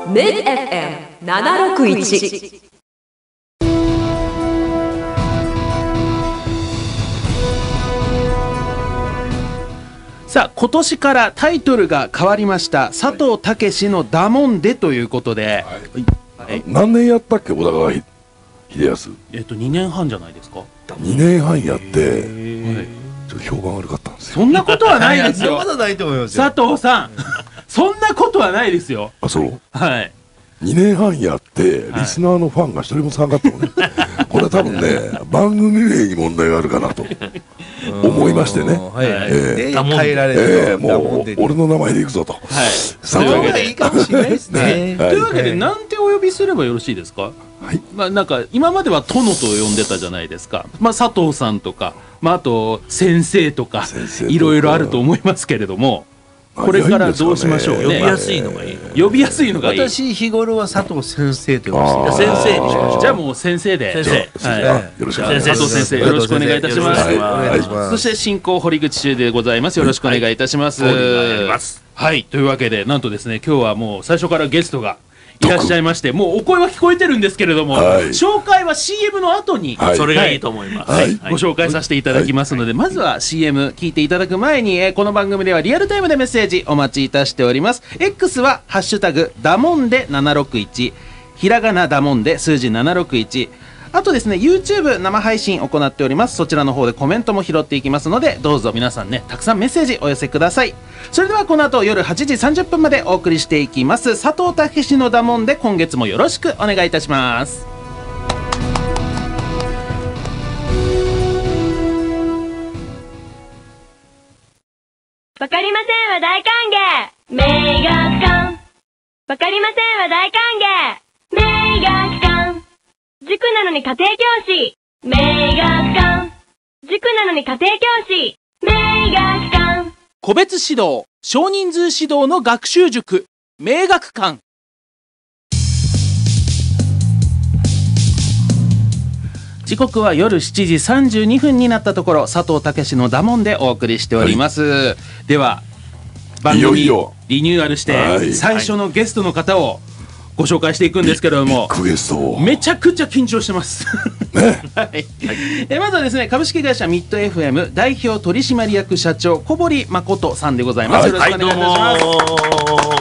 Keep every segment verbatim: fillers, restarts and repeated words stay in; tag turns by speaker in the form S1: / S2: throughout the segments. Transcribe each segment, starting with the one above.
S1: メッド エフエムななろくいち。
S2: さあ今年からタイトルが変わりました。佐藤健のダモンデということで、
S3: はいはい、何年やったっけ小高秀康。
S2: えっとにねんはんじゃないですか。
S3: にねんはんやって、はい、ちょっと評判悪かったんですよ。
S2: そんなことはないですよ。
S4: まだないと思いますよ。
S2: 佐藤さんそんなことはないですよ。
S3: あ、そう。
S2: はい。
S3: にねんはんやってリスナーのファンが一人も参加ったもんね。これは多分ね番組名に問題があるかなと思いましてね。
S4: 変えられる。
S3: もう俺の名前でいくぞと。はい。
S4: その方がいいかもしれないですね。
S2: というわけでなんてお呼びすればよろしいですか。はい。まあなんか今までは殿と呼んでたじゃないですか。まあ佐藤さんとか、まああと先生とかいろいろあると思いますけれども。これからどうしましょうね。
S4: 呼びやすいのがいい。
S2: 呼びやすいのがいい。
S4: 私日頃は佐藤先生と呼びます。
S2: 先生にしましょう。じゃあもう先生で。
S3: 先生。はい。よろしくお願いします。
S2: 佐藤先生よろしくお願いいたします。そして進行堀口修でございます。よろしくお願いいたします。はい。というわけでなんとですね今日はもう最初からゲストがいらっしゃいまして、もうお声は聞こえてるんですけれども、はい、紹介は シーエム の後に、はい、それがいいと思います、はいはい、ご紹介させていただきますので、はい、まずは シーエム 聞いていただく前に、えー、この番組ではリアルタイムでメッセージお待ちいたしております。 X はハッシュタグダモンデななろくいち、ひらがなダモンデ数字ななろくいち、あとですね YouTube 生配信行っております。そちらの方でコメントも拾っていきますので、どうぞ皆さんねたくさんメッセージお寄せください。それではこの後夜はちじさんじゅっぷんまでお送りしていきます佐藤健のダモンで、今月もよろしくお願いいたします。
S5: わかりませんは大歓迎名学館。わかりませんは大歓迎名学館。塾なのに家庭教師名学館。塾なのに家庭教師名学館。
S2: 個別指導少人数指導の学習塾名学館。時刻は夜しちじさんじゅうにふんになったところ、佐藤健のダモンでお送りしております、はい、では番組リニューアルして最初のゲストの方をご紹介していくんですけれども、めちゃくちゃ緊張してますねはい、えまずはですね株式会社ミッド エフエム 代表取締役社長小堀誠さんでございます、はい、よろしくお願いいたします、はい、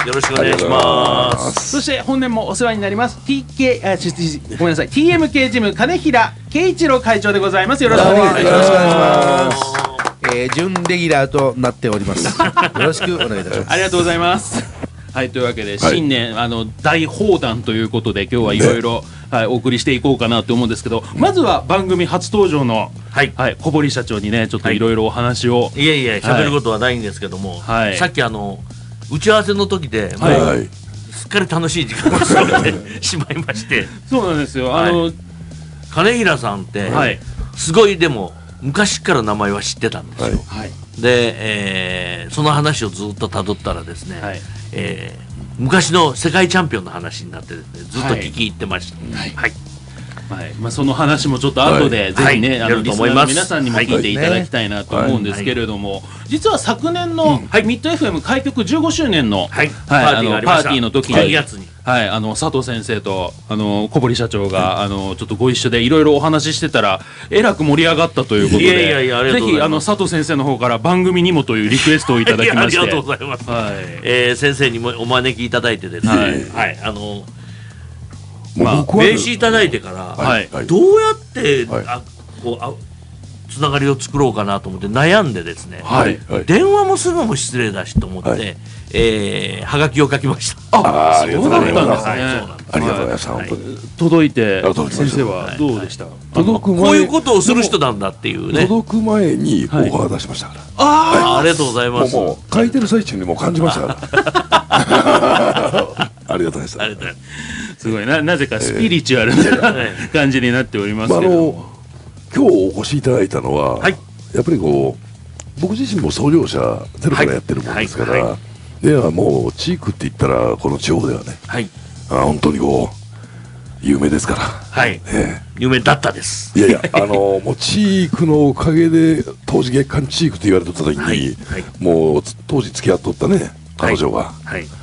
S6: よろしくお願いします。
S2: そして本年もお世話になります ティーケー あちごめんなさい ティーエムケー ジム金平圭一郎会長でございます。よろしくお願いいたします。
S4: えー、準レギュラーとなっておりますよろしくお願いいたします。
S2: ありがとうございます。はい、というわけで、はい、新年あの大放談ということで今日はいろいろお送りしていこうかなと思うんですけど、まずは番組初登場の、はいはい、小堀社長にねちょっといろいろお話を、
S6: はい、いえいえ喋ることはないんですけども、はい、さっきあの打ち合わせの時で、はい、もうすっかり楽しい時間を過ごしてしまいまして
S2: そうなんですよ、あの、
S6: はい、金平さんって、はい、すごいでも昔から名前は知ってたんですよ、はい、で、えー、その話をずっと辿ったらですね、はい、えー、昔の世界チャンピオンの話になってですねずっと聞き入ってました。はい、はい
S2: はい、まあ、その話もちょっと後で、はい、ぜひね、はい、あのリスナーの皆さんにも聞いていただきたいなと思うんですけれども、はいはい、実は昨年の、はい、ミッド エフエム 開局じゅうごしゅうねんの、はい、パーティーの時に、
S6: じゅうにがつに、
S2: はい、あの佐藤先生とあの小堀社長が、はい、あのちょっとご一緒でいろいろお話ししてたらえらく盛り上がったということで、ぜひあの佐藤先生の方から番組にもというリクエストをいただきまして、
S6: ありがとうございます、はい、えー、先生にもお招きいただいてですね、はい、はい、あのまあ、名刺いただいてから、はい、どうやって、はい、あこうあつながりを作ろうかなと思って悩んでですね、はいはい、電話もするのも失礼だしと思って、はい、えー、はがきを書きました。
S2: ああ、そうだったんですね。
S3: ありがとうございます。本当に届いて
S2: 先生はどうでした？
S3: 届く前、
S6: こういうことをする人なんだっていうね。
S3: 届く前にオファー出しましたから。
S6: ああ、ありがとうございます。
S3: もう書いてる最中にも感じましたから。ありがとうございます。
S6: ありがとうございます。
S2: すごいな、なぜかスピリチュアルな感じになっておりますけど、まあ、あの
S3: 今日お越しいただいたのは、はい、やっぱりこう僕自身も創業者ゼロからやってるもんですから、はいはいはい、ではもうチークって言ったらこの地方ではね、はい、あ本当にこう有名ですから、
S6: はい、ね、有名だったです。
S3: いやいや、あのもうチークのおかげで当時月刊チークと言われてた時に、はいはい、もう当時付き合っとったね彼女が、はいはい、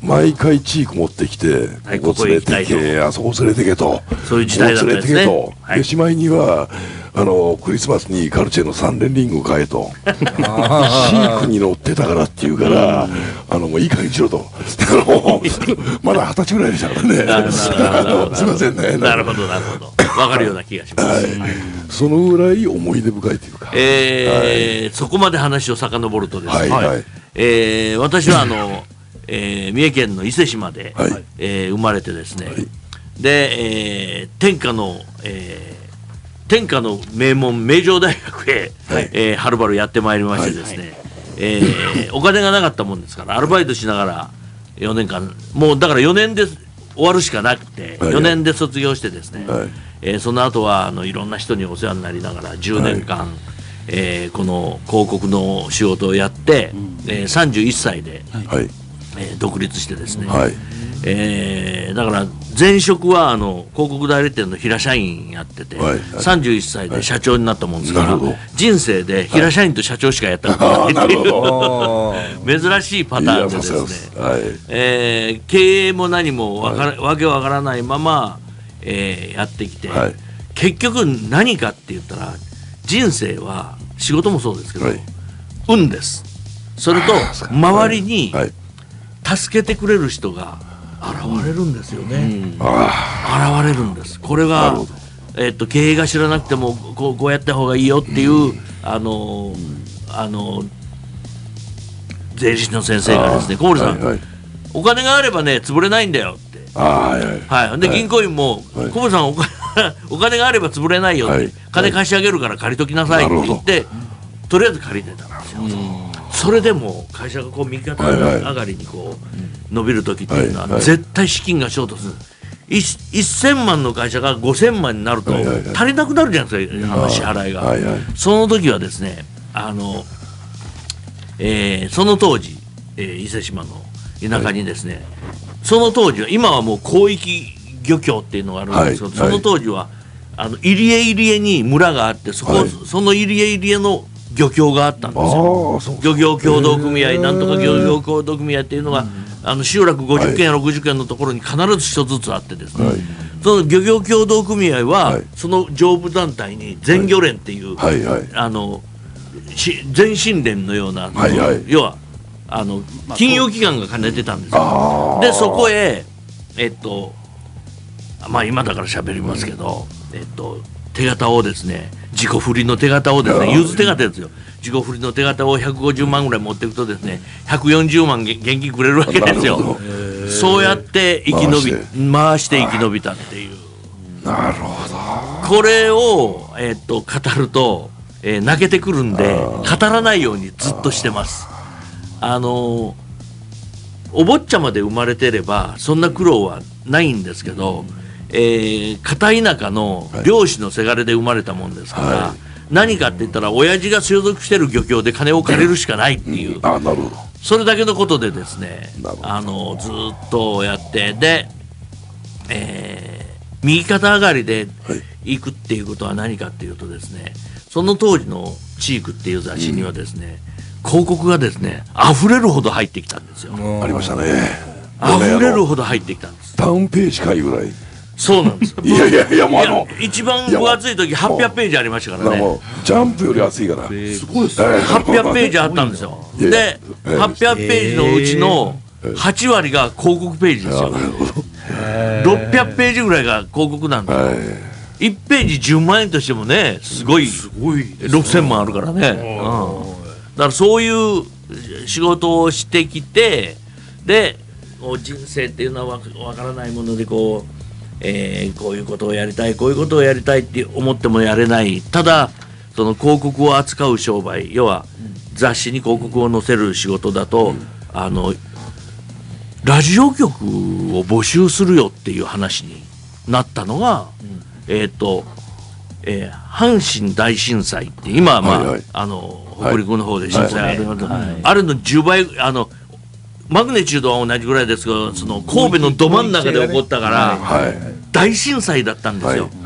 S3: 毎回チーク持ってきて、
S6: はい
S3: ここ連れてけ、あそこ連れてけと、
S6: そういう時代だったんですね。
S3: ここ連れてけと、
S6: はい
S3: でしまいにはあのクリスマスにカルチェの三連リングを買えと、チークに乗ってたからって言うから、あのもういい加減にしろと、あのまだ二十歳ぐらいでしたからね。
S6: なるほどなるほど
S3: すいませんね。
S6: なるほどなるほど、わかるような気がします。
S3: はい、そのぐらい思い出深いというか、
S6: えーそこまで話を遡るとですね、
S3: はいはい、
S6: えー私はあの、えー三重県の伊勢市まで、
S3: はい
S6: えー生まれてですね、
S3: はい
S6: で、えー天下の、えー天下の名門名城大学へ、
S3: はい
S6: えーはるばるやってまいりましてですね、えーお金がなかったもんですからアルバイトしながらよねんかん、もうだからよねんで終わるしかなくて、
S3: はい
S6: よねんで卒業してですね、
S3: はい
S6: えーその後はあのいろんな人にお世話になりながらじゅうねんかん、えーこの広告の仕事をやって、えーさんじゅういっさいで、
S3: はい
S6: えー独立してですね、
S3: はい
S6: えーだから前職はあの広告代理店の平社員やってて、
S3: はいはい
S6: さんじゅういっさいで社長になったもんですから、
S3: なるほど
S6: 人生で平社員と社長しかやったことないっていう、珍しいパターンでですね、
S3: はい
S6: えー経営も何もわから、わけわからないまま、えーやってきて、
S3: はい
S6: 結局何かって言ったら人生は仕事もそうですけど、
S3: はい
S6: 運です。それと周りに
S3: はい
S6: 助けてくれる人が現れるんですよね、
S3: あ
S6: 現れるんです。これ
S3: な
S6: が
S3: るほど、
S6: えっと経営が知らなくてもこうこうやった方がいいよっていう、あのあの税理士の先生がですね、小森さん、
S3: はいはい
S6: お金があればね潰れないんだよって、
S3: あはいはい
S6: はい、で銀行員も、
S3: はい
S6: 小森さんお金お金があれば潰れないよって、
S3: はい
S6: 金貸し上げるから借りときなさいって言って、とりあえず借りてたんですよ。それでも会社がこう右肩上がりにこう伸びる時っていうのは
S3: はいはい
S6: 絶対資金がショートする。いせんまんの会社がごせんまんになると
S3: はいはいはい
S6: 足りなくなるじゃないですか、あの支払いが、
S3: はいはい
S6: その時はですね、あの、えーその当時、えー伊勢志摩の田舎にですね、その当時は今はもう広域漁協っていうのがあるんですけど、
S3: はい
S6: その当時はあの入江入江に村があって、そこ、
S3: はい
S6: その入江入江の漁協があったんですよ。
S3: ああそう
S6: 漁業協同組合なんとか漁業協同組合っていうのが、あの集落ごじゅっけんやろくじゅっけんのところに必ず一つずつあってですね、
S3: はい
S6: その漁業協同組合は、
S3: はい
S6: その上部団体に全漁連っていう、
S3: はいはい
S6: あのし全神連のような、
S3: はいはい
S6: 要はあの金融機関が兼ねてたんですよ。でそこへえっとまあ今だから喋りますけど、えっと手形をですね、自己振りの手形をですね、融通手形ですよ、自己振りの手形をひゃくごじゅうまんぐらい持っていくとですね、ひゃくよんじゅうまん現金くれるわけですよ。
S3: なるほ
S6: そうやって生き延び
S3: 回して
S6: 回して生き延びたっていう、
S3: なるほど
S6: これを、えっと語ると、えー泣けてくるんで語らないようにずっとしてます。あのーお坊ちゃまで生まれてればそんな苦労はないんですけど、えー片田舎の漁師のせがれで生まれたもんですから、
S3: はい
S6: 何かって言ったら親父が所属してる漁協で金を借りるしかないっていう、
S3: あなるほど
S6: それだけのことでですね、
S3: なるほど
S6: あのずっとやってで、えー右肩上がりで行くっていうことは何かっていうとですね、その当時の「チーク」っていう雑誌にはですね、広告がですね溢れるほど入ってきたんですよ。
S3: ありましたね
S6: 溢れるほど入ってきたんです。
S3: タウンページかいぐらい
S6: そうなんです。
S3: いやいやいやもう
S6: いや
S3: あの
S6: 一番分厚い時はっぴゃくページありましたからね。
S3: もうジャンプより厚いからすごいですね
S6: はっぴゃくページあったんですよ。
S3: いやいや
S6: で、
S3: ええ
S6: はっぴゃくページのうちのはちわりが広告ページですよ。ろっぴゃくページぐらいが広告なんですよ。
S3: はい
S6: いちページじゅうまんえんとしてもね、すごいろくせんまんあるからね。うんだからそういう仕事をしてきて、で、こう人生っていうのはわわからないものでこう、えーこういうことをやりたいこういうことをやりたいって思ってもやれない。ただその広告を扱う商売、要は雑誌に広告を載せる仕事だと、あのラジオ局を募集するよっていう話になったのが、えっ、と、えー阪神大震災って今はまあ、
S3: はいはい
S6: あの北陸の方で震災あります、
S1: はい
S6: あれのじゅうばい、あのマグネチュードは同じぐらいですけど、その神戸のど真ん中で起こったから、
S3: はい
S6: 大震災だったんです
S3: はい
S6: よ。
S3: はい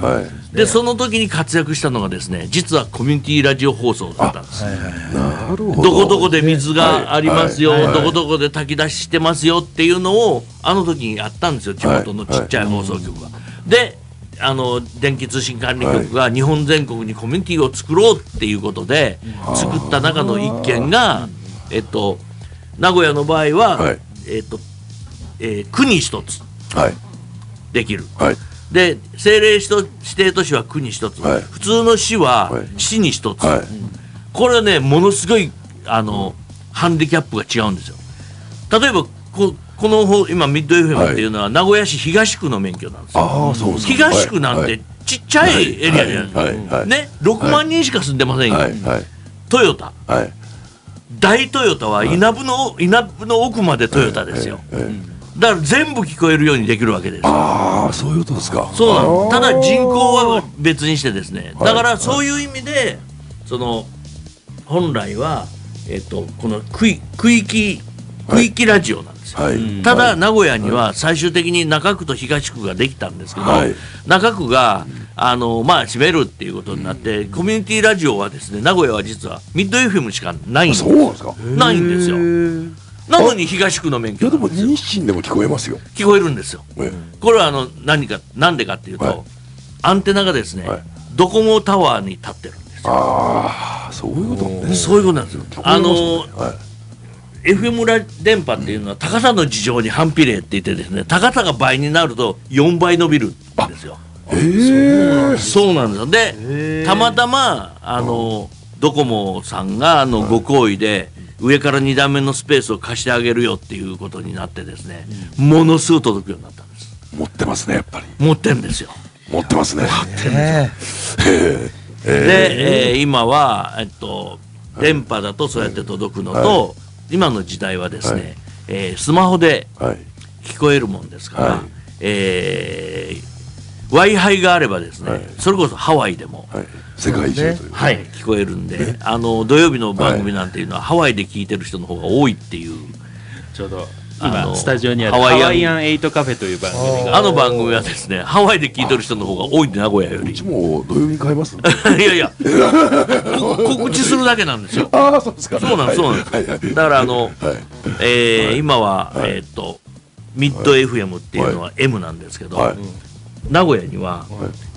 S6: でその時に活躍したのがですね、実はコミュニティラジオ放送だったんです。
S3: なるほど。
S6: どこどこで水がありますよ、どこどこで炊き出ししてますよっていうのをあの時にやったんですよ、地元のちっちゃい放送局が。であの電気通信管理局が日本全国にコミュニティを作ろうっていうことで作った中の一件が、えっと名古屋の場合は、えっとえー、区に一つできる。で政令指定都市は区に一つ、普通の市は市に一つ。これはねものすごいあのハンディキャップが違うんですよ。例えばここの今ミッド エフエム っていうのは名古屋市東区の免許なんですよ。
S3: ああそうですか。
S6: 東区なんてちっちゃいエリアじゃないですか。ね、ろくまんにんしか住んでませんよ。トヨタ、大トヨタは稲部の稲部の奥までトヨタですよ。だから全部聞こえるようにできるわけです。
S3: ああそういうことですか。
S6: そうなの。ただ人口は別にしてですね。だからそういう意味でその本来はえっとこの区域区域区域ラジオなんです。はい、ただ、はい、名古屋には最終的に中区と東区ができたんですけど、はい、中区があの、まあ、閉めるっていうことになって、うん、コミュニティラジオはですね名古屋は実はミッド エフエム しかないんです。
S3: そうなんですか。
S6: ないんですよ。なのに東区の免許
S3: いやでも日清でも聞こえますよ。
S6: 聞こえるんですよ。これはあの何か何でかっていうと、はい、アンテナがですね、はい、ドコモタワーに立ってるんですよ。
S3: ああそういうことね。
S6: そういうことなんですよ。あのーエフエム ラ電波っていうのは高さの事情に反比例って言ってですね、高さが倍になるとよんばい伸びるんですよ。
S3: へえ。
S6: そうなんですよ。でたまたまあのドコモさんがあのご好意で上からに段目のスペースを貸してあげるよっていうことになってですね、ものすごく届くようになったんです。
S3: 持ってますねやっぱり。
S6: 持ってるんですよ。
S3: 持ってますね。
S6: 持ってるんですよ。で、えー、今はえっと電波だとそうやって届くのと、今の時代はですね、はい、えー、スマホで聞こえるもんですから、はい、えー、Wi-Fi があればですね、はい、それこそハワイでも、
S3: はい、世界中という、
S6: はい、聞こえるんで、あの土曜日の番組なんていうのは、はい、ハワイで聞いてる人の方が多いっていう。
S2: ちょうど今スタジオにあるハワイアンエイトカフェという番組が、
S6: あの番組はですねハワイで聞いてる人の方が多いんで名古屋より。
S3: うちも土曜日に買います。い
S6: やいや告知するだけなんですよ。
S3: ああそうですか。
S6: そうなんですそうなんです。だからあの、はい、えー、今は、はい、えー、っとミッド エフエム っていうのは M なんですけど、はい、名古屋には、はい、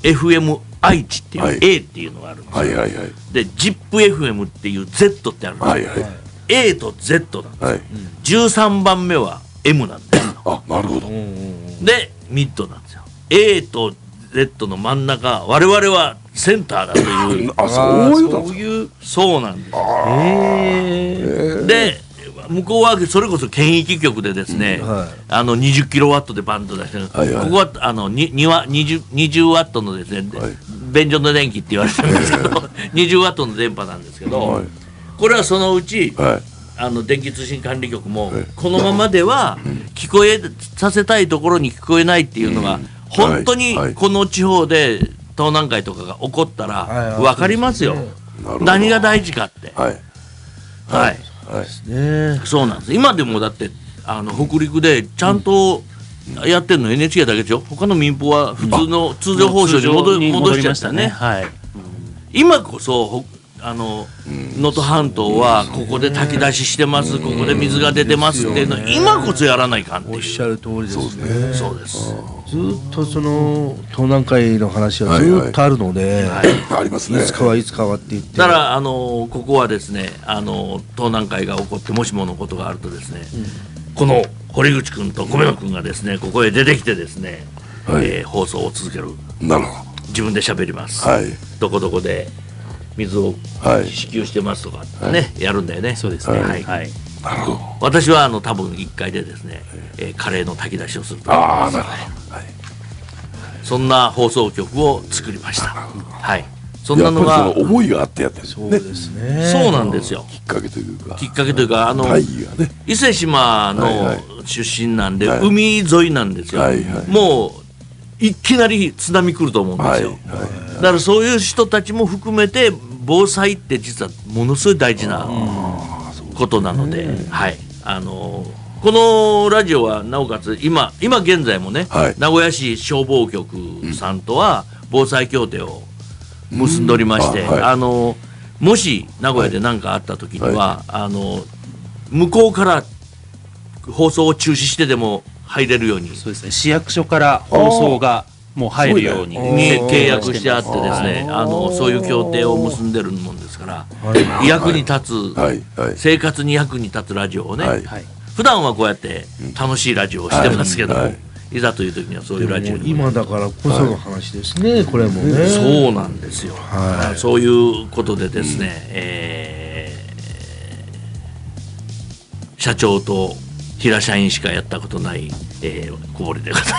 S6: エフエム 愛知っていう、はい、A っていうのがあるんですよ。はいはいはい、で ジップエフエム っていう Z ってあるんですよ。はいはい、A と Z なんですよ。はい、じゅうさんばんめは M なんですよ。
S3: あ、なるほど。
S6: でミッドなんですよ。 A と Z の真ん中、我々はセンターだという。
S3: あ、そういうそういう
S6: そうなんです。へー。で向こうはそれこそ県域局でですね、うん、はい、あのにじゅっキロワットでバンと出してる、はいはい、ここはあのににわにじゅう、にじゅうワットのですね、はい、便所の電気って言われてるんですけどにじゅうワットの電波なんですけど、はい、これはそのうち、はい、あの電気通信管理局もこのままでは聞こえさせたいところに聞こえないっていうのが本当にこの地方で東南海とかが起こったら分かりますよ、何が大事かって。はい、はい、はい、そうなんです。今でもだってあの北陸でちゃんとやってるの エヌエイチケー だけでしょ。他の民放は普通の通常放送に戻戻しちゃったね。はい、今こそあの能登半島はここで炊き出ししてます、ここで水が出てますっていうの今こそやらないかんっていう。
S4: おっしゃる通りですね。
S6: そうです。
S4: ずっとその東南海の話はずっとあるので、
S3: ありますね。
S4: いつかはいつかはって言って。
S6: だからあのここはですね、あの東南海が起こってもしものことがあるとですね、うん、この堀口君と米野君がですねここへ出てきてですね、はい、えー、放送を続ける。
S3: なるほど。
S6: 自分で喋ります。
S3: はい、
S6: どこどこで水を支給してますとかね、はい、やるんだよね。
S2: そうですね。はい。
S3: はい、なるほど。
S6: 私はあの多分いっかいでですね、えー、カレーの炊き出しをすると。
S3: ああ、なるほど。はい。
S6: そんな放送局を作りました。はい。そんなのが
S3: やっぱりその思いがあってやってるんですね。
S4: そうですね。
S6: そうなんですよ。
S3: きっかけというか。
S6: きっかけというかあの、
S3: ね、
S6: 伊勢志摩の出身なんで、はいはい、海沿いなんですよ。はいはい、もういきなり津波来ると思うんですよ。はいはい、だからそういう人たちも含めて防災って実はものすごい大事なことなので、はい、あのこのラジオはなおかつ今今現在もね、はい、名古屋市消防局さんとは防災協定を結んでおりまして、あ、はい、あのもし名古屋で何かあった時には、はい、あの向こうから放送を中止してでも入れるように、
S2: そうですね、市役所から放送がもう入るように
S6: 契約してあってですね、あのそういう協定を結んでるもんですから、はい、役に立つ、はいはい、生活に役に立つラジオをね、はい、普段はこうやって楽しいラジオをしてますけど、はいはい、いざという時にはそういうラジオに
S4: 今だからこその話ですね、はい、これもね、
S6: そうなんですよ、はい、そういうことでですね、うん、えー、社長と平社員しかやったことない、えー、小堀でござい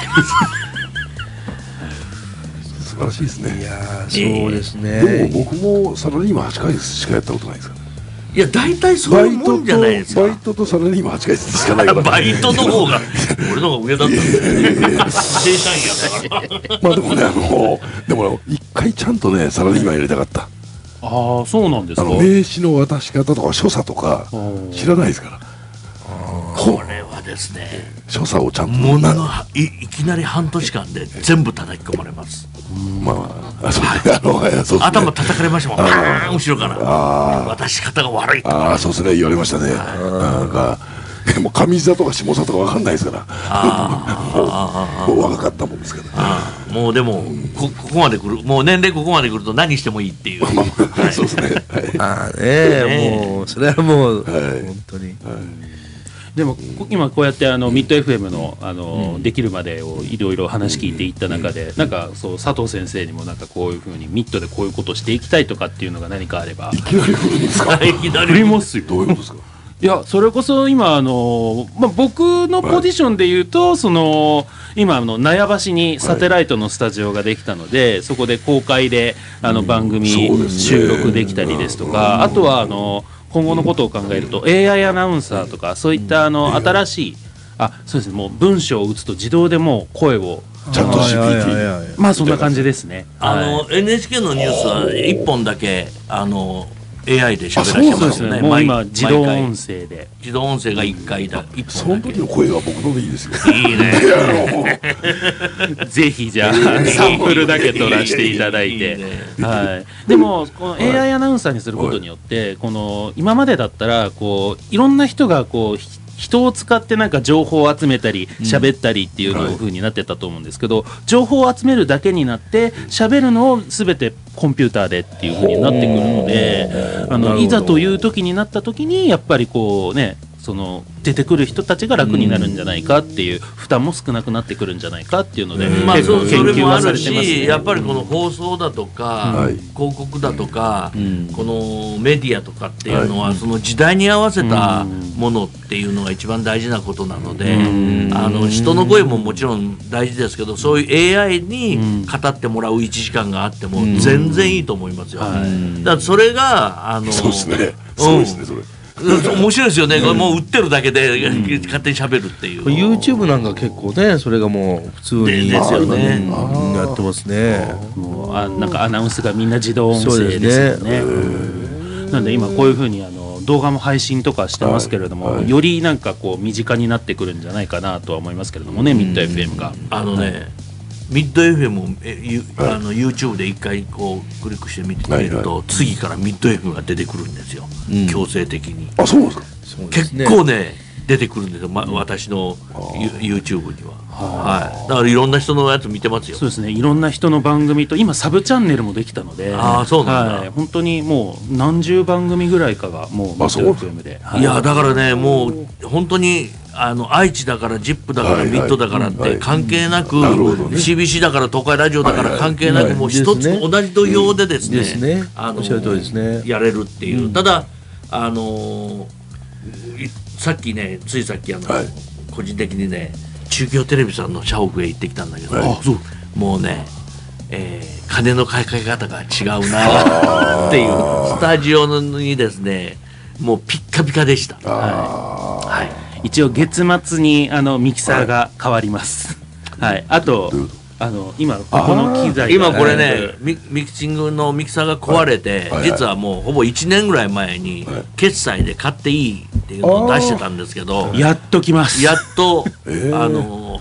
S3: ます素晴らしいですね。
S4: いやそうですね、
S3: えー、でも僕もサラリーマンはちかげつしかやったことないですから。
S6: いや大体そういうもんじゃないですか。
S3: バイトとサラリーマンはちかげつしかないから
S6: バイトの方が俺の方が上だったんです正社員やったから
S3: まあでもね、あのでも一回ちゃんとねサラリーマンやりたかった。
S2: ああそうなんですか。あの
S3: 名刺の渡し方とか所作とか知らないですから。
S6: これはですね、
S3: 所作をちゃんと
S6: ものの い, いきなり半年間で全部叩き込まれます。
S3: まあ、そうあのそう、ね、
S6: 頭叩かれましたもん、パーン後ろから渡し方が悪いと
S3: か。ああそうですね、言われましたね。なんかでも上座とか下座とか分かんないですから。あもう若かったもんですから。
S6: あもうでも こ, ここまで来る、もう年齢ここまで来ると何してもいいっていう。
S3: そうですね。
S4: ああね、もうそれはもう本当に。
S2: でも今こうやってあのミッド エフエム のあの、うん、できるまでをいろいろ話聞いていった中で、なんかそう佐藤先生にもなんかこういうふうにミッドでこういうことをしていきたいとかっていうのが何かあれば。
S3: いきなり振るんですか。
S2: いきなり振りますよ。
S3: どういうことですか。
S2: いやそれこそ今あの、まあ、僕のポジションで言うと、はい、その今あの納屋橋にサテライトのスタジオができたので、はい、そこで公開であの番組収録できたりですとか、うん、あとはあの今後のことを考えると エーアイ アナウンサーとかそういったあの新しい、あそうですね、もう文章を打つと自動でもう声を
S3: ちゃんと シーピーティー
S2: まあそんな感じですね。
S6: あの エヌエイチケー のニュースはいっぽんだけあのエーアイ で喋らせてますよね。
S2: もう今自動音声で
S6: 自動音声がいっかいだ、いっぽんだけ。
S3: その時の声が僕のでいいですよ。
S6: いいね
S2: ぜひじゃあサンプルだけ取らせていただいて、はい。でもこの エーアイ アナウンサーにすることによってこの今までだったらこういろんな人がこう人を使ってなんか情報を集めたり喋ったりっていうの風になってたと思うんですけど、情報を集めるだけになって喋るのを全てコンピューターでっていう風になってくるので、あのいざという時になった時にやっぱりこうね、その出てくる人たちが楽になるんじゃないかっていう、負担も少なくなってくるんじゃないかっていうので、
S6: まあ、結構研究はされてますね。やっぱりこの放送だとか、うん、広告だとか、うん、このメディアとかっていうのは、はい、その時代に合わせたものっていうのが一番大事なことなので、うん、あの人の声ももちろん大事ですけど、そういう エーアイ に語ってもらういちじかんがあっても全然いいと思いますよ。うん、だからそれがあの
S3: そうですね、そうですね、それ
S6: 面白いですよね、うん、もう売ってるだけで、うん、勝手に喋るっていう。
S4: YouTube なんか結構ね、それがもう普通に
S6: ですよね、
S4: うん、やってますね。
S2: もうあなんかアナウンスがみんな自動音声ですよね。なんで今こういうふうにあの動画も配信とかしてますけれども、はいはい、よりなんかこう身近になってくるんじゃないかなとは思いますけれどもね、ミッド エフエム が。
S6: あのね、はい、ミッド エフエム をえゆあの YouTube で一回こうクリックして見てみると、はいはい、次からミッド エフエム が出てくるんですよ、うん、強制的に。
S3: あ、そうですか。
S6: 結構ね出てくるんですよ、ま、私の YouTube には。はい、だからいろんな人のやつ見てますよ。
S2: そうですね、いろんな人の番組と今サブチャンネルもできたので、
S6: あ、そうなんだ、
S2: はい、本当にもう何十番組ぐらいかがもうミッド エフエム で、
S6: はい、いやだからね、もう本当にあの愛知だからジップだからミッドだからって関係なく、 シービーシー だから東海ラジオだから関係なく、もう一つ同じ土俵でですね、やれるっていう。ただあのさっきね、ついさっきあの個人的にね、中京テレビさんの社屋へ行ってきたんだけど、
S2: あ、そう
S6: もうね、えー、金の買い方が違うなっていう、スタジオにですね、もうピッカピカでした。はい、
S2: はい、一応月末にあのミキサーが変わります。はい、あとあの今ここの機材
S6: 今これね、ミ, ミキシングのミキサーが壊れて、はい、実はもうほぼいちねんぐらい前に決済で買っていいっていうのを出してたんですけど、
S2: やっときます。
S6: やっと、えー、あの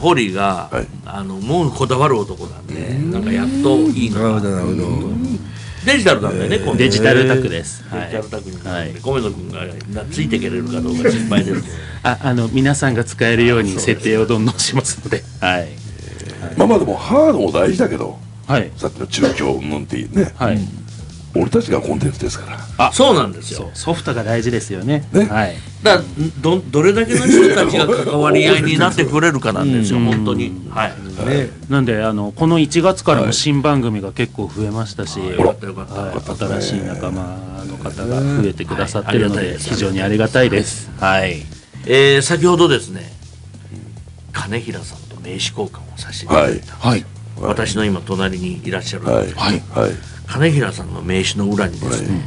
S6: 堀が、はい、あのもうこだわる男なんで、なんかやっといいのかなるほど。デジタルなんだよね、今度
S2: デジタルタクです。
S6: デジタルタクになるんで、米野君がついていけれるかどうか心配です。
S2: あ、あの皆さんが使えるように設定をどんどんしますので、はい。
S3: まあまあでもハードも大事だけど、はい、さっきの中京うんっていうね、はい、俺たちがコンテンツですから。
S6: あ、そうなんですよ。
S2: ソフトが大事ですよね。ね、はい。
S6: だからどどれだけの人たちが関わり合いになってくれるかなんですよ、本当に。はい。
S2: ね、なんであのこのいちがつからも新番組が結構増えましたし、はい、よかったよかった。新しい仲間の方が増えてくださってるので非常にありがたいです。はい。
S6: えー、先ほどですね、金平さんと名刺交換をさせていただいた。はい。私の今隣にいらっしゃる。はい。はい。金平さんの名刺の裏にですね、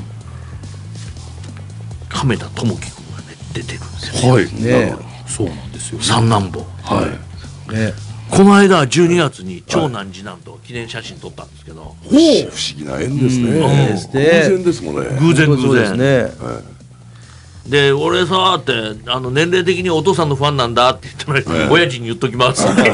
S6: 亀田智樹君がね出てるんですよ。はい。ね。そうなんですよ。三男坊。はい。ね。この間じゅうにがつに長男次男と記念写真撮ったんですけど、
S3: 不思議な縁ですね。偶然ですもんね。
S6: 偶然偶然ね。で俺さってあの年齢的にお父さんのファンなんだって言ったら、親父に言っときますって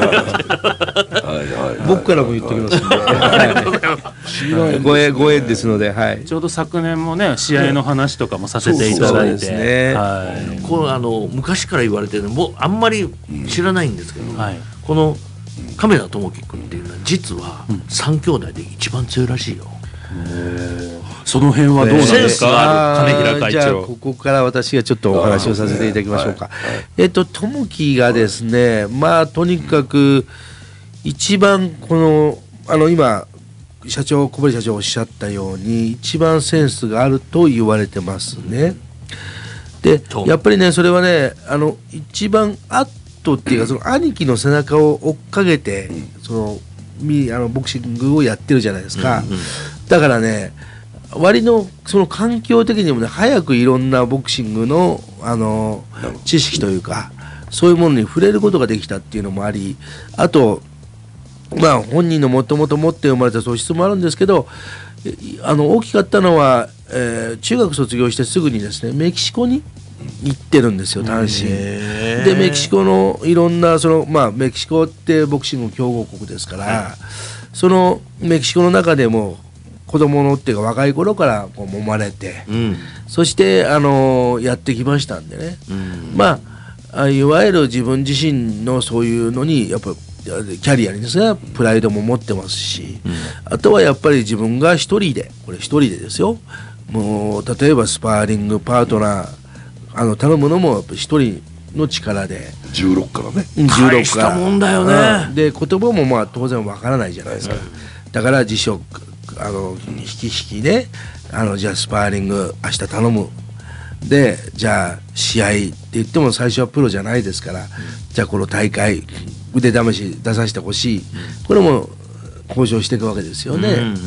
S4: 僕からも言っときますんで、ご縁ご縁ですので、はい。
S2: ちょうど昨年もね試合の話とかもさせていただいて、
S6: このあの昔から言われてるのもうあんまり知らないんですけど、この亀田智樹君っていうのは実は三兄弟で一番強いらしいよ。
S2: その辺はどうなんですか、金平会長。
S4: じゃあここから私がちょっとお話をさせていただきましょうか。えっと智樹がですね、まあとにかく一番このあの今社長小堀社長おっしゃったように一番センスがあると言われてますね。でやっぱりねそれはねあの一番アットっていうかその兄貴の背中を追っかけてそのみあのボクシングをやってるじゃないですか。だからね割のその環境的にもね早くいろんなボクシングのあの知識というかそういうものに触れることができたっていうのもあり、あとまあ本人のもともと持って生まれた素質もあるんですけど、あの大きかったのは、えー、中学卒業してすぐにですねメキシコに行ってるんですよ単身で。メキシコのいろんなそのまあメキシコってボクシング強豪国ですから、はい、そのメキシコの中でも子供のっていうか若い頃からこう揉まれて、うん、そしてあのやってきましたんでね、うん、まあいわゆる自分自身のそういうのにやっぱキャリアにですねプライドも持ってますし、うん、あとはやっぱり自分が一人でこれ一人でですよ、もう例えばスパーリングパートナーあの頼むのもやっぱ一人の力で
S3: じゅうろくからね
S6: じゅうろくから大したもんだよね、
S4: うん、で言葉もまあ当然わからないじゃないですか、はい、だから辞書あの引き引きねあのじゃあスパーリング明日頼むでじゃあ試合って言っても最初はプロじゃないですから、うん、じゃあこの大会腕試し出させてほしい、うん、これも交渉していくわけですよね、うんうんうん、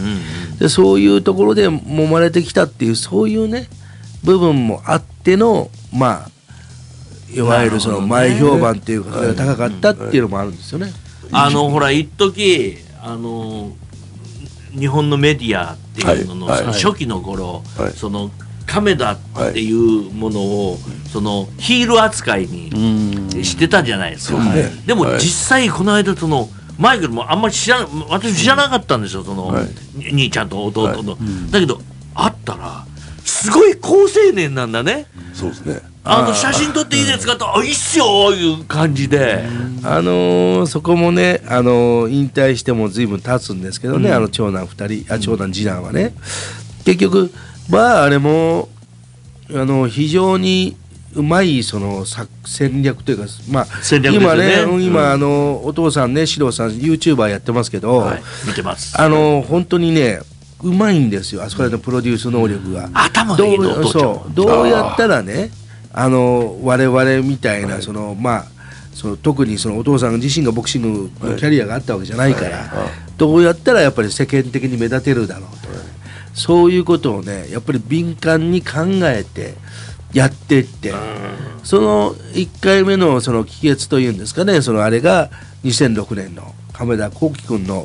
S4: でそういうところで揉まれてきたっていうそういうね部分もあってのまあいわゆるその前評判っていうかが高かったっていうのもあるんですよね。
S6: あのほら一時あの日本のメディアっていうのの、はいはい、初期の頃、はい、その亀田っていうものを、はい、そのヒール扱いにしてたじゃないですか、はい、でも実際この間そのマイケルもあんまり知ら私知らなかったんですよ、その、はい、兄ちゃんと弟の、はい、だけど会ったらすごい好青年なんだね。
S3: そうですね。
S6: あの写真撮っていいですかと、あ、いいっすよいう感じで、
S4: あのー、そこもね、あのー、引退しても随分経つんですけどね、うん、あの長男ふたりあ長男次男はね、結局まああれもあの非常にうまいその戦略というか、まあ
S6: 戦略ですよね、
S4: 今ね、今、うん、あのお父さんね獅童さん YouTuber やってますけど、はい、
S6: 見てます。
S4: あの本当にねうまいんですよ、あそこらのプロデュース能力が、うん、
S6: 頭がいいのお父ちゃん
S4: そうどうやったらねあの我々みたいなその、はい、まあその特にそのお父さん自身がボクシングのキャリアがあったわけじゃないから、はいはい、どうやったらやっぱり世間的に目立てるだろうと、はい、そういうことをねやっぱり敏感に考えてやっていって、そのいっかいめのその帰結というんですかね、そのあれがにせんろくねんの亀田光輝君の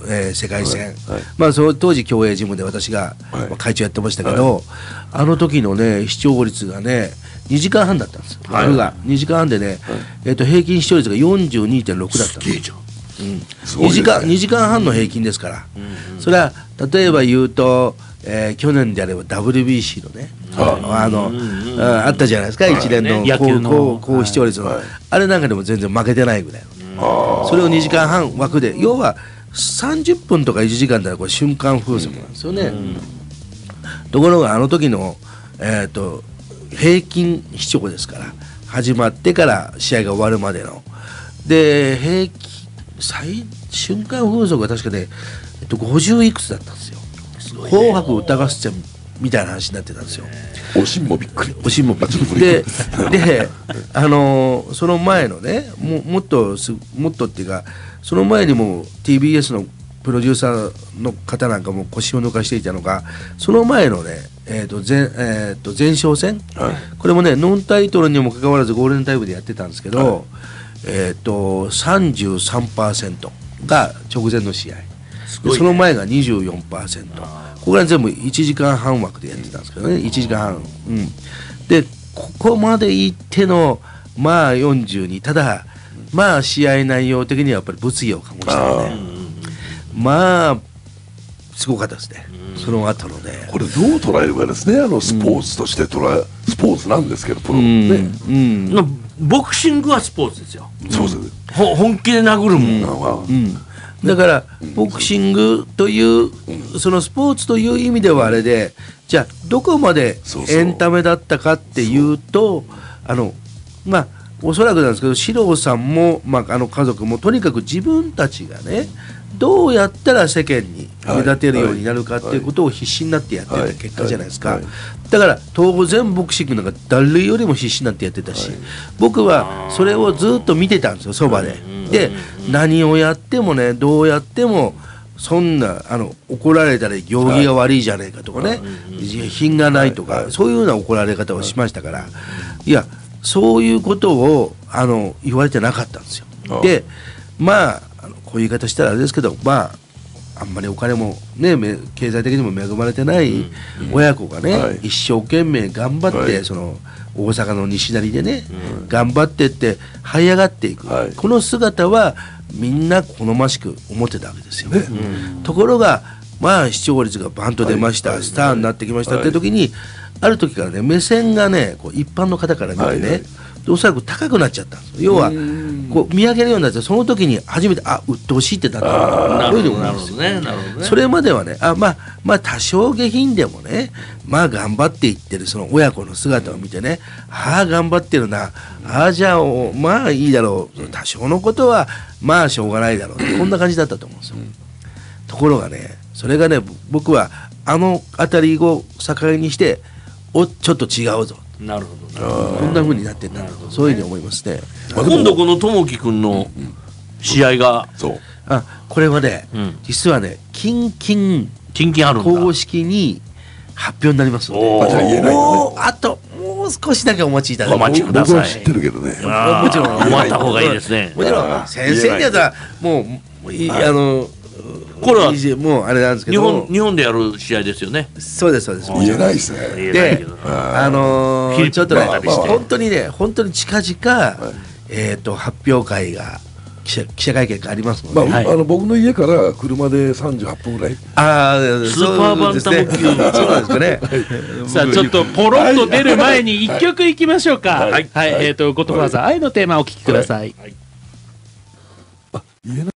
S4: えー世界戦、まあ、その当時競泳ジムで私が、まあ、会長やってましたけど、あの時のね視聴率がねにじかんはんだったんですよ、
S6: はい
S4: 夜がにじかんはんでね、えーと平均視聴率が よんじゅうにてんろく だったんですよ。にじかんにじかんはんの平均ですから、それは例えば言うと、えー去年であれば ダブリュービーシー のね、あの、ああったじゃないですか、一連の
S2: 野球の
S4: 高高視聴率の、あれなんかでも全然負けてないぐらいの、それをにじかんはん枠で、要はさんじゅっぷんとかいちじかんだらこれ瞬間風速なんですよね。ところがあの時の、えー、と平均視聴ですから、始まってから試合が終わるまでので平均最瞬間風速が確かね、えっと、ごじゅういくつだったんですよ。紅白歌合戦みたいな話になってたんですよ。
S3: おしんもびっくり。
S4: おしんもびっくりでで、あのーその前のねももっとすもっとっていうか、その前にも ティービーエス のプロデューサーの方なんかも腰を抜かしていたのが、その前のね、えーと前えー、と前哨戦、
S3: はい、
S4: これもねノンタイトルにもかかわらずゴールデンタイムでやってたんですけど、はい、えー、と さんじゅうさんパーセント が直前の試合、ね、その前が にじゅうよんパーセント、ここら全部いちじかんはん枠でやってたんですけどね、いちじかんはん、うん、でここまでいってのまあよんじゅうに、ただまあ試合内容的にはやっぱり物議を醸したので、まあすごかったですね、その後のね。
S3: これどう捉えるかですね、あのスポーツとして捉え、うん、スポーツなんですけど、プロね、
S6: うんうん、ボクシングはスポーツですよ。
S3: そうです、
S6: ほ本気で殴るもん、
S4: うんうん、だからボクシングという、そのスポーツという意味ではあれで、じゃあどこまでエンタメだったかっていうと、あのまあおそらくなんですけど、四郎さんも、まあ、あの家族もとにかく自分たちがねどうやったら世間に目立てるようになるかっていうことを必死になってやってる結果じゃないですか。だから当然ボクシングなんか誰よりも必死になってやってたし、僕はそれをずっと見てたんですよ、そばで。で何をやってもね、どうやってもそんなあの怒られたら行儀が悪いじゃねえかとかね、品がないとか、そういうような怒られ方をしましたから、いやそういうことをあの言われてなかったんですよ。でまあこういう言い方したらあれですけど、まああんまりお金もね経済的にも恵まれてない親子がね、うんはい、一生懸命頑張って、はい、その大阪の西成でね、うん、頑張ってって這い上がっていく、はい、この姿はみんな好ましく思ってたわけですよね、うん、ところがまあ視聴率がバンと出ました、はい、スターになってきましたって時に、はい、ある時からね目線がねこう一般の方から見てね、はいはい、おそらく高くなっちゃったんですよ。要はこう見上げるようになって、その時に初めてあ鬱陶しいってなった
S6: なるほどなるほどね、なるほどね。
S4: それまではね、あまあまあ多少下品でもね、まあ頑張っていってるその親子の姿を見てね、ああ頑張ってるな、ああじゃあまあいいだろう、多少のことはまあしょうがないだろう、こんな感じだったと思うんですよ。ところがね、それがね僕はあの辺りを境にしておちょっと違うぞ。
S6: なるほどなるほど、
S4: こんな風になってんだ、ね、そういうふうに思いますね。
S6: 今度この友樹君の試合が、
S4: そう、あこれはね、うん、実はね近々
S6: 近々あるんだ、
S4: 公式に発表になりますので、
S3: あじゃあ言えないのね、
S4: あともう少しだけお待ちいただき
S6: お待ちください。
S3: 僕は知ってるけどね、
S4: もちろん
S6: 思った方がいいですね。
S4: もちろん先生にやったらもうあの
S6: これは
S4: もうあれなんですけど、
S6: 日本日本でやる試合ですよね。
S4: そうですそうです。
S3: 言えないですね。
S4: で、あのー、ちょっとね、本当にね本当に近々、はい、えっ、ー、と発表会が記者記者会見がありますので、
S3: まあはい、あの僕の家から車でさんじゅうはっぷんぐらい。
S4: ああ、
S6: スーパーバンタム級、
S4: そうなんですかね。
S2: さあちょっとポロッと出る前に一曲いきましょうか。はい、はいはい、えっ、ー、とゴッドファーザー愛のテーマをお聞きください。はいはい、
S3: あ言えない。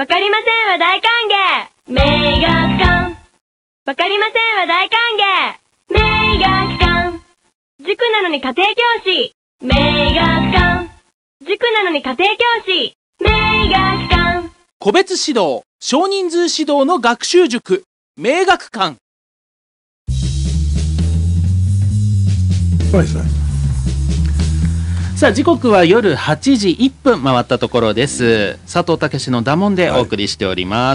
S5: わかりませんは大歓迎。名学館。わかりませんは大歓迎。名学館。塾なのに家庭教師。名学館。塾なのに家庭教師。名学館。
S7: 個別指導、少人数指導の学習塾、名学館。
S3: そうですね。
S2: さあ時刻は夜はちじいっぷん回ったところです。佐藤健のダモンでお送りしております、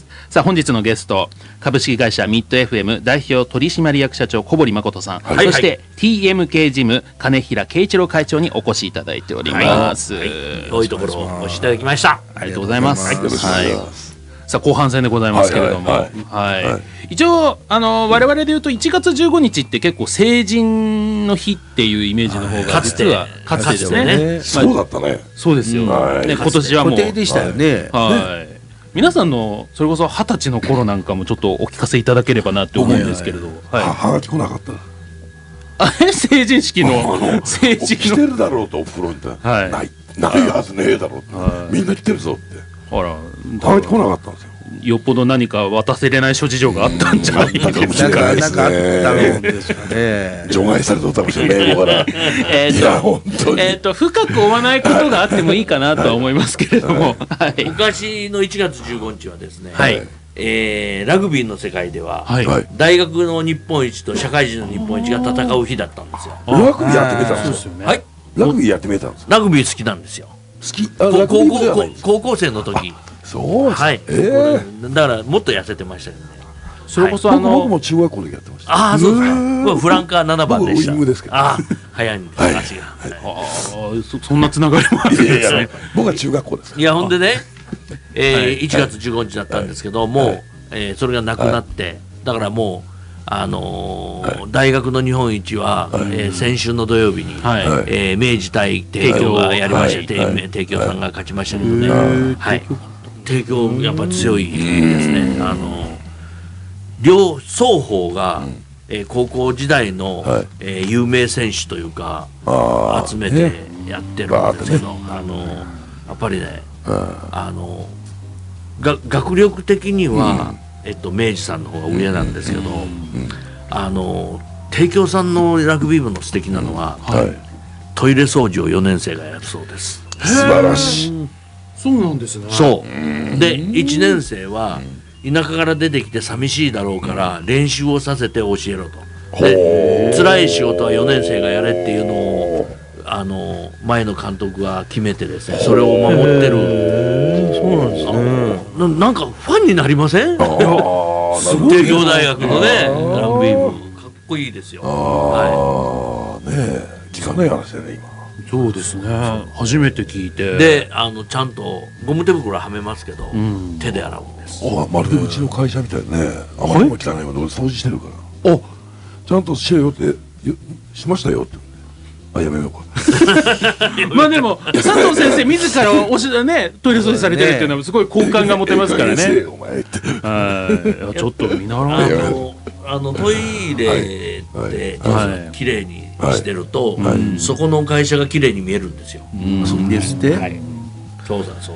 S2: はい、さあ本日のゲスト、株式会社ミッド エフエム 代表取締役社長小堀誠さん、はい、そして、はい、ティーエムケー ジム金平圭一郎会長にお越しいただいております、はいはい、
S6: 遠いところをお越しいただきました。
S2: ありがとうございます。
S3: はい、はい、
S2: さあ後半戦でございますけれども、はいはいはいはい、一応あの我々でいうといちがつじゅうごにちって結構成人の日っていうイメージの方が実はかつてですね、ね、
S3: そうだったね。
S2: そうですよ、はいね、今年はもう
S4: 固定でしたよね、
S2: はいはい、皆さんのそれこそ二十歳の頃なんかもちょっとお聞かせいただければなって思うんですけれど、
S3: はいはい、はがき来なかった。
S2: あれ成人式の成人の
S3: 来てるだろうとお風呂に行った、はい、ないないはずねえだろうって、はい、みんな来てるぞって。あら、はがき来なかったんですよ。
S2: よっぽど何か渡せれない諸事情があったんじゃないですか。
S4: なんかあったんですかね。
S3: 除外されたかもしれない名簿から。
S2: えっと、えっと深く追わないことがあってもいいかなとは思いますけれども、はい、
S6: 昔のいちがつじゅうごにちはですね、
S2: はい、
S6: えー、ラグビーの世界では、はい、大学の日本一と社会人の日本一が戦う日だったんですよ。
S3: ラグビーやってみたんですよね。はい、ラグビーやってみたんです。
S6: ラグビー好きなんですよ。
S3: 好き。あ、ラグビーじゃないですか。
S6: 高校生の時。
S3: そうです。
S6: はい。ええ。だからもっと痩せてましたよね。
S2: それこそあの
S3: 僕も中学校でやってました。
S6: ああ、そうですか。フランカーななばんでした。
S3: 僕ウイングですけど。
S6: ああ、早いんです足が。あ
S2: あ、そんなつながりもあるんですね。
S3: 僕は中学校です。
S6: いやほんでね、えいちがつじゅうごにちだったんですけど、もうえそれがなくなって、だからもうあの大学の日本一はえ先週の土曜日にえ明治対帝京がやりまして、帝京さんが勝ちましたけどね。はい。帝京やっぱ強いですね。あの両双方が、うんえー、高校時代の、はいえー、有名選手というか集めてやってるんですけど、ね、あのやっぱりねあのが学力的には、うんえっと、明治さんの方が上なんですけど、うんうん、あの帝京さんのラグビー部の素敵なのは、はい、トイレ掃除をよねん生がやるそうです。
S3: 素晴らしい。
S7: そうなんですね。
S6: そうでいちねん生は田舎から出てきて寂しいだろうから練習をさせて教えろと。で辛い仕事はよねん生がやれっていうのをあの前の監督は決めてですね、それを守ってる。
S4: そうなんですね。
S6: な, なんかファンになりません？帝京大学のねラグビー部かっこいいですよ。
S3: はい、ねえ聞かない話だね今。
S2: そうですね。初めて聞いて。
S6: で、あのちゃんとゴム手袋はめますけど、うん、手で洗うんです。
S3: あ、まるでうちの会社みたいね。あまりにも汚いもの掃除してるから。あ、ちゃんとしようよってしましたよって。あ、やめようか。
S2: まあでも佐藤先生自らおしねトイレ掃除されてるっていうのはすごい好感が持てますからね。
S3: お前って。
S2: はい。ちょっと見習わないと。
S6: あのトイレで綺麗にしてると、そこの会社が綺麗に見えるんですよ。
S4: そうですね。
S6: はい。そうだそう。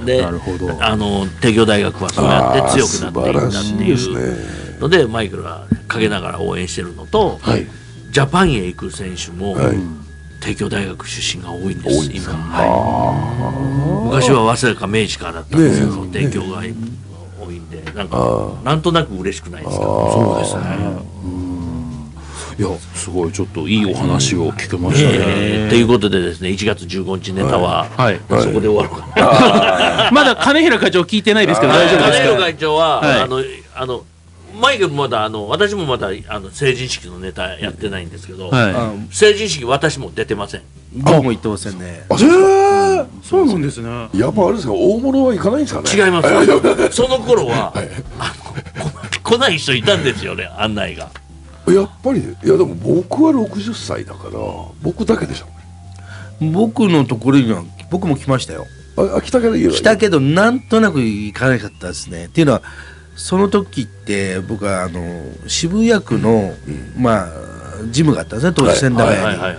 S6: で、あの帝京大学はそうやって強くなっていったっていうので、マイケルは陰ながら応援してるのと、ジャパンへ行く選手も帝京大学出身が多いんです。今。昔は早稲田か明治かだったんですけど、帝京が多いんで、なんかなんとなく嬉しくないですか。
S2: そうですね。いやすごいちょっといいお話を聞けましたね。
S6: ということでですね、いちがつじゅうごにちネタはそこで終わろうかな。
S2: まだ金平会長聞いてないですけど大丈夫ですか。
S6: 金平会長はあのあのマイケルもまだあの私もまだあの成人式のネタやってないんですけど、成人式私も出てません。
S4: 僕も言ってませんね。
S3: あ、そう
S2: そうなんですね。
S3: やっぱあれですか、大物は行かないんですかね。
S6: 違います。その頃はあの来ない人いたんですよね、案内が。
S3: やっぱりいやでも僕はろくじゅっさいだから僕だけでしょ
S4: うね。僕のところには僕も来ましたよ。
S3: あ、来たけど
S4: 来たけどなんとなく行かなかったですね。っていうのはその時って僕はあの渋谷区の、うん、まあジムがあったんですね、当時千駄ヶ谷に。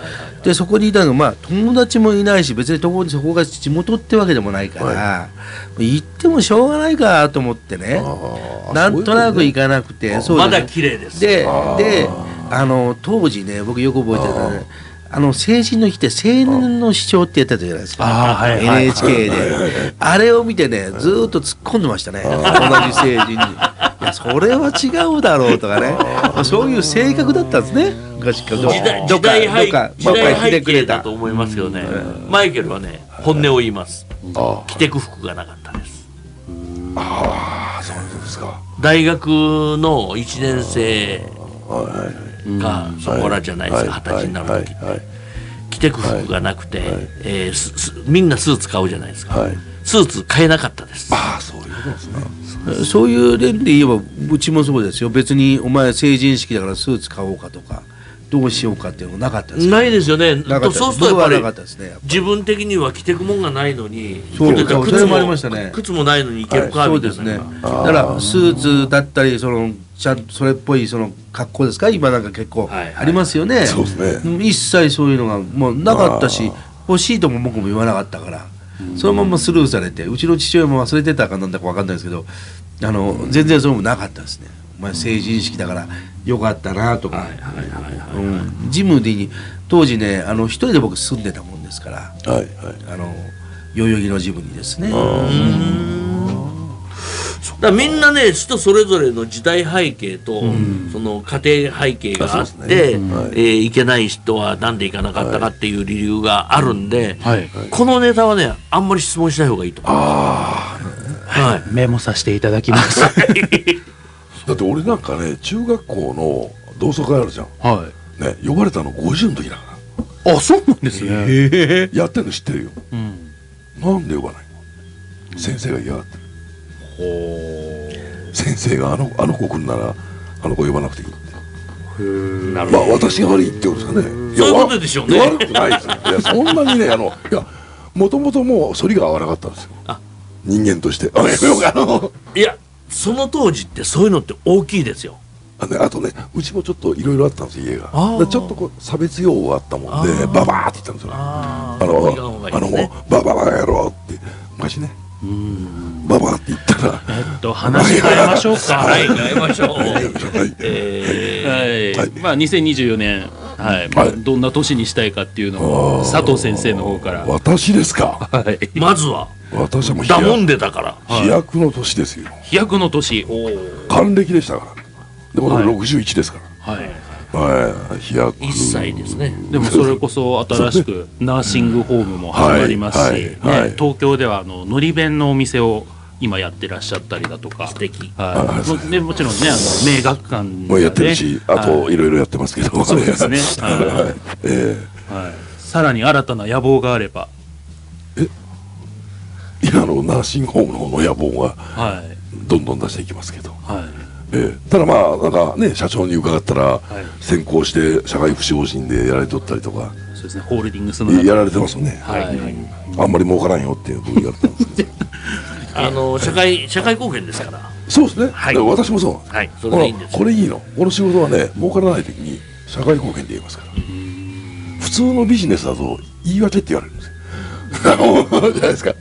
S4: でそこにいたのが、まあ、友達もいないし別にそこそこが地元ってわけでもないから、はい、行ってもしょうがないかと思ってねなんとなく行かなくて
S6: そう、ね、まだ綺麗です
S4: でであの当時ね僕よく覚えてるのはねあの成人の日って青年の視聴ってやったじゃないですか エヌエイチケー であれを見てねずーっと突っ込んでましたね同じ成人にいやそれは違うだろうとかねそういう性格だったんですね昔から
S6: 時代時代背景だと思いますけどね、うん、マイケルはね本音を言います、うん、着てく服がなかったです。
S3: ああそういうことですか。
S6: 大学のいちねん生がそこらじゃないですか、はたちになる時って着てく服がなくて、えー、みんなスーツ買うじゃないですか、はい、スーツ買えなかったです。
S3: ああそういうことですね。
S4: そういう例で言えばうちもそうですよ。別にお前成人式だからスーツ買おうかとかどうしようかっていうのがなかったですか。
S6: ないですよね。そうするとやっぱり自分的には着てくもんがないのに
S4: そうそうそれもありましたね。
S6: 靴もないのに行けるかみたいな、
S4: そうですね。だからスーツだったりそのちゃんそれっぽいその格好ですか今なんか結構ありますよね、はいはい、
S3: そうですね。
S4: 一切そういうのがもうなかったし欲しいとも僕も言わなかったからそのままスルーされてうちの父親も忘れてたかなんだか分かんないですけどあの全然そういうのもなかったですね。お前成人式だからよかったなとかジムで当時ねあの一人で僕住んでたもんですから、はいはい、あの代々木のジムにですね。
S6: だみんなね人それぞれの時代背景と、うん、その家庭背景があって、ねはいえー、行けない人はなんで行かなかったかっていう理由があるんで、はい、このネタはねあんまり質問しない方がいいと思います。あ、
S7: はい、メモさせていただきます。
S3: だって俺なんかね中学校の同窓会あるじゃん、はいね、呼ばれたのごじゅうの時だから。
S7: あ、そうなんですね。
S3: やってんの知ってるよ、うん、なんで呼ばないの。先生が嫌がってる。先生があのあの子来るならあの子呼ばなくていいって。へまあ私が悪いってことですかね。
S6: そういうことでしょうね。
S3: 悪くないですよ。いやそんなにねあのいやもともともう反りが合わなかったんですよ。あ人間として。あの
S6: いやその当時ってそういうのって大きいですよ。
S3: あ, ね、あとねうちもちょっといろいろあったんです家が。ちょっとこう差別用語があったもんでババーって言ったんですよ。あのあのバババやろうって昔ね。うんババって言ったら
S7: えっと話変えましょうか。
S6: はい変えましょう。
S2: えー、まあにせんにじゅうよねんはいまあどんな年にしたいかっていうのを佐藤先生の方から。
S3: 私ですか。
S6: はいまずは
S3: 私はもう
S6: だもんでだから
S3: 飛躍の年ですよ。
S2: 飛躍の年。お
S3: 還暦でしたから。でもろくじゅういちですから。はい。はい、飛躍
S6: いっさいですね。
S2: でもそれこそ新しくナーシングホームも始まりますし、ねはい、東京ではあののり弁のお店を今やってらっしゃったりだとか。
S6: 素敵。
S2: はい。も, もちろんねあの名学館
S3: もやってるし、あといろいろやってますけど。
S2: そうですね。はい。えー、はい。さらに新たな野望があれば。
S3: え、いやあのナーシングホームの方の野望はどんどん出していきますけど。はい。えー、ただまあなんかね社長に伺ったら、はい、先行して社会福祉法人でやられとったりとか。
S2: そうですねホールディングスの
S3: やられてますよね。はい、はいはい、あんまり儲からんよっていうふうに言われたんですけど
S6: あの社会社会貢献ですから。
S3: そうですね、はい、私もそうなんです、
S6: はい、それでいいんです。
S3: これいいのこの仕事はね儲からない時に社会貢献で言いますから。普通のビジネスだと言い訳って言われるんですよじゃないですかね。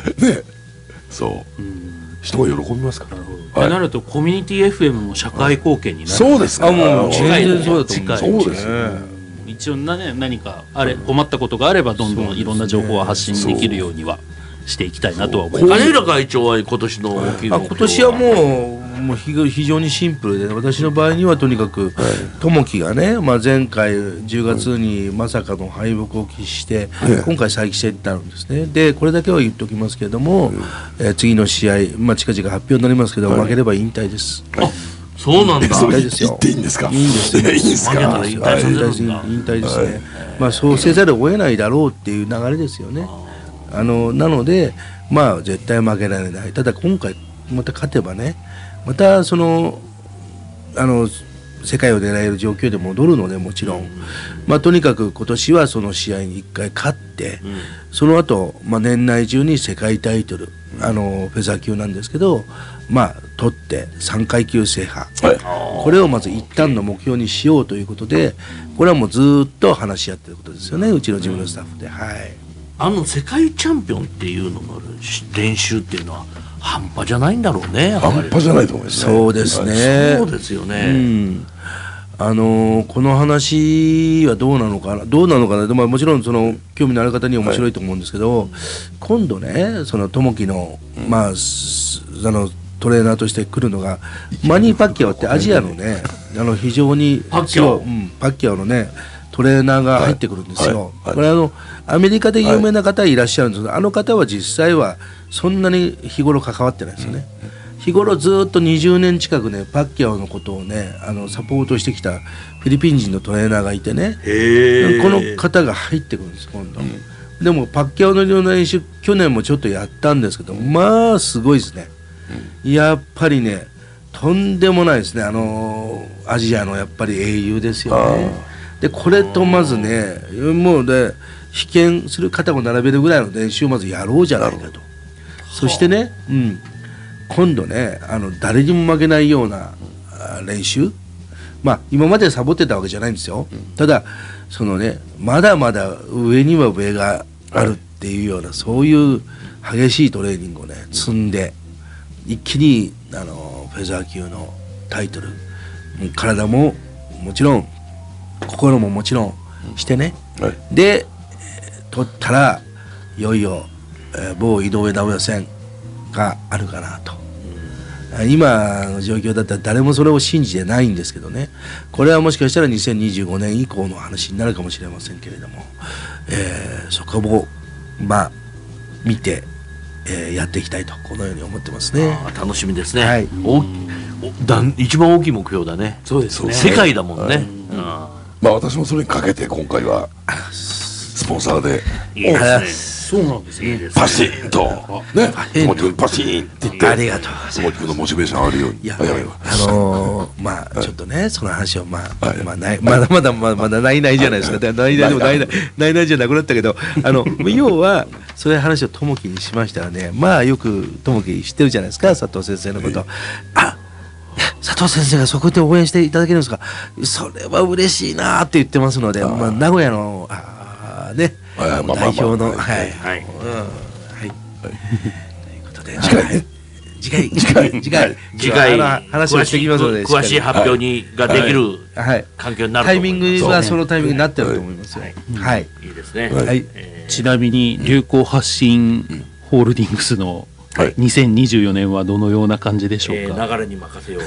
S3: そう人が喜びますから。
S2: となるとコミュニティ エフエム も社会貢献になる。
S3: そうですか。
S2: あもう近い
S4: そうだと思
S3: う。そうですね。
S2: 一応なね何かあれ困ったことがあればどんどんいろんな情報を発信できるようにはしていきたいなとは思います。
S6: 金浦会長は今年の大きい目標は。
S4: 今年はもうもう非常にシンプルで、私の場合にはとにかく友樹がね、まあ、前回じゅうがつにまさかの敗北を喫して、はい、今回再起戦になるんですね。でこれだけは言っておきますけれども、はい、えー、次の試合、まあ、近々発表になりますけど、はい、負ければ引退です。
S6: はい、そうなんだ。
S3: 引退ですよ。言っていいんですか。
S4: いいんですよ。
S3: いいんですか。
S6: 引退させるんだ。
S4: 引退ですね。はい、まあそうせざるを得ないだろうっていう流れですよね。あのなのでまあ絶対負けられない。ただ今回また勝てばね、またそのあの世界を狙える状況で戻るので、もちろん、うん、まあとにかく今年はその試合にいっかい勝って、うん、その後、まあ年内中に世界タイトル、 あのフェザー級なんですけど、まあ取ってさんかい級制覇、はい、これをまず一旦の目標にしようということで、これはもうずっと話し合ってることですよね、うちのジムのスタッフで。はい、
S6: あの世界チャンピオンっていうのの練習っていうのは半端じゃないんだろうね。
S3: 半端じゃないと思いますね。
S4: そうですね。
S6: そうですよね。
S4: うん、あのー、この話はどうなのかな、どうなのかな、でももちろんその興味のある方には面白いと思うんですけど、はい、今度ね、その友樹の、うん、まああのトレーナーとして来るのがマニー・パッキャオってアジアのね、あの非常に
S6: パッキャオ、
S4: うん、パッキャオのねトレーナーが入ってくるんですよ。はいはいはい、これあのアメリカで有名な方いらっしゃるんですけど、はい、あの方は実際はそんなに日頃関わってないですよね。うん、日頃ずっとにじゅうねん近くねパッキャオのことをねあのサポートしてきたフィリピン人のトレーナーがいてね、この方が入ってくるんです今度。うん、でもパッキャオの練習去年もちょっとやったんですけど、まあすごいですね。うん、やっぱりねとんでもないですね。あのアジアのやっぱり英雄ですよね。でこれとまずねもうで被験する方を並べるぐらいの練習をまずやろうじゃないかと。そしてね、うん、今度ねあの誰にも負けないような練習、まあ今までサボってたわけじゃないんですよ。ただそのねまだまだ上には上があるっていうような、そういう激しいトレーニングをね積んで一気にあのフェザー級のタイトル、体ももちろん心ももちろんしてね、はい、で取ったらいよいよ、えー、某井上尚弥戦があるかなと。今の状況だったら誰もそれを信じてないんですけどね、これはもしかしたらにせんにじゅうごねん以降の話になるかもしれませんけれども、えー、そこをまあ見て、えー、やっていきたいとこのように思ってますね。
S6: あ楽しみですね。はい、おだ一番大きい目標だね。
S2: そうですね。
S6: 世界だもんね。はい、うん、
S3: まあ私もそれにかけて今回はスポンサーで
S6: いいですね。そうなんですね。
S3: パシッとね、友樹君パシーンって言って
S4: ありがとう
S3: 友樹君のモチベーション上がるように。
S4: いやあのー、まあちょっとねその話をまあ、はい、まあないまだまだまだまだないないじゃないですか。ないないでもないないないないじゃなくなったけど、あの要はそういう話を友樹にしましたらね、まあよく友樹知ってるじゃないですか、佐藤先生のこと。あ佐藤先生がそこで応援していただけるんですか、それは嬉しいなって言ってますので、まあ、名古屋のあね代表のはいはいはいということで次回次回次回次回
S6: 次回
S4: 話をしてきますので
S6: 詳しい発表にができる環境になると思います。
S4: タイミングはそのタイミングになってると思いますよ。はい
S6: いいですね。
S2: ちなみに流行発信ホールディングスのにせんにじゅうよねんはどのような感じでしょうか。
S6: 流れに任せよう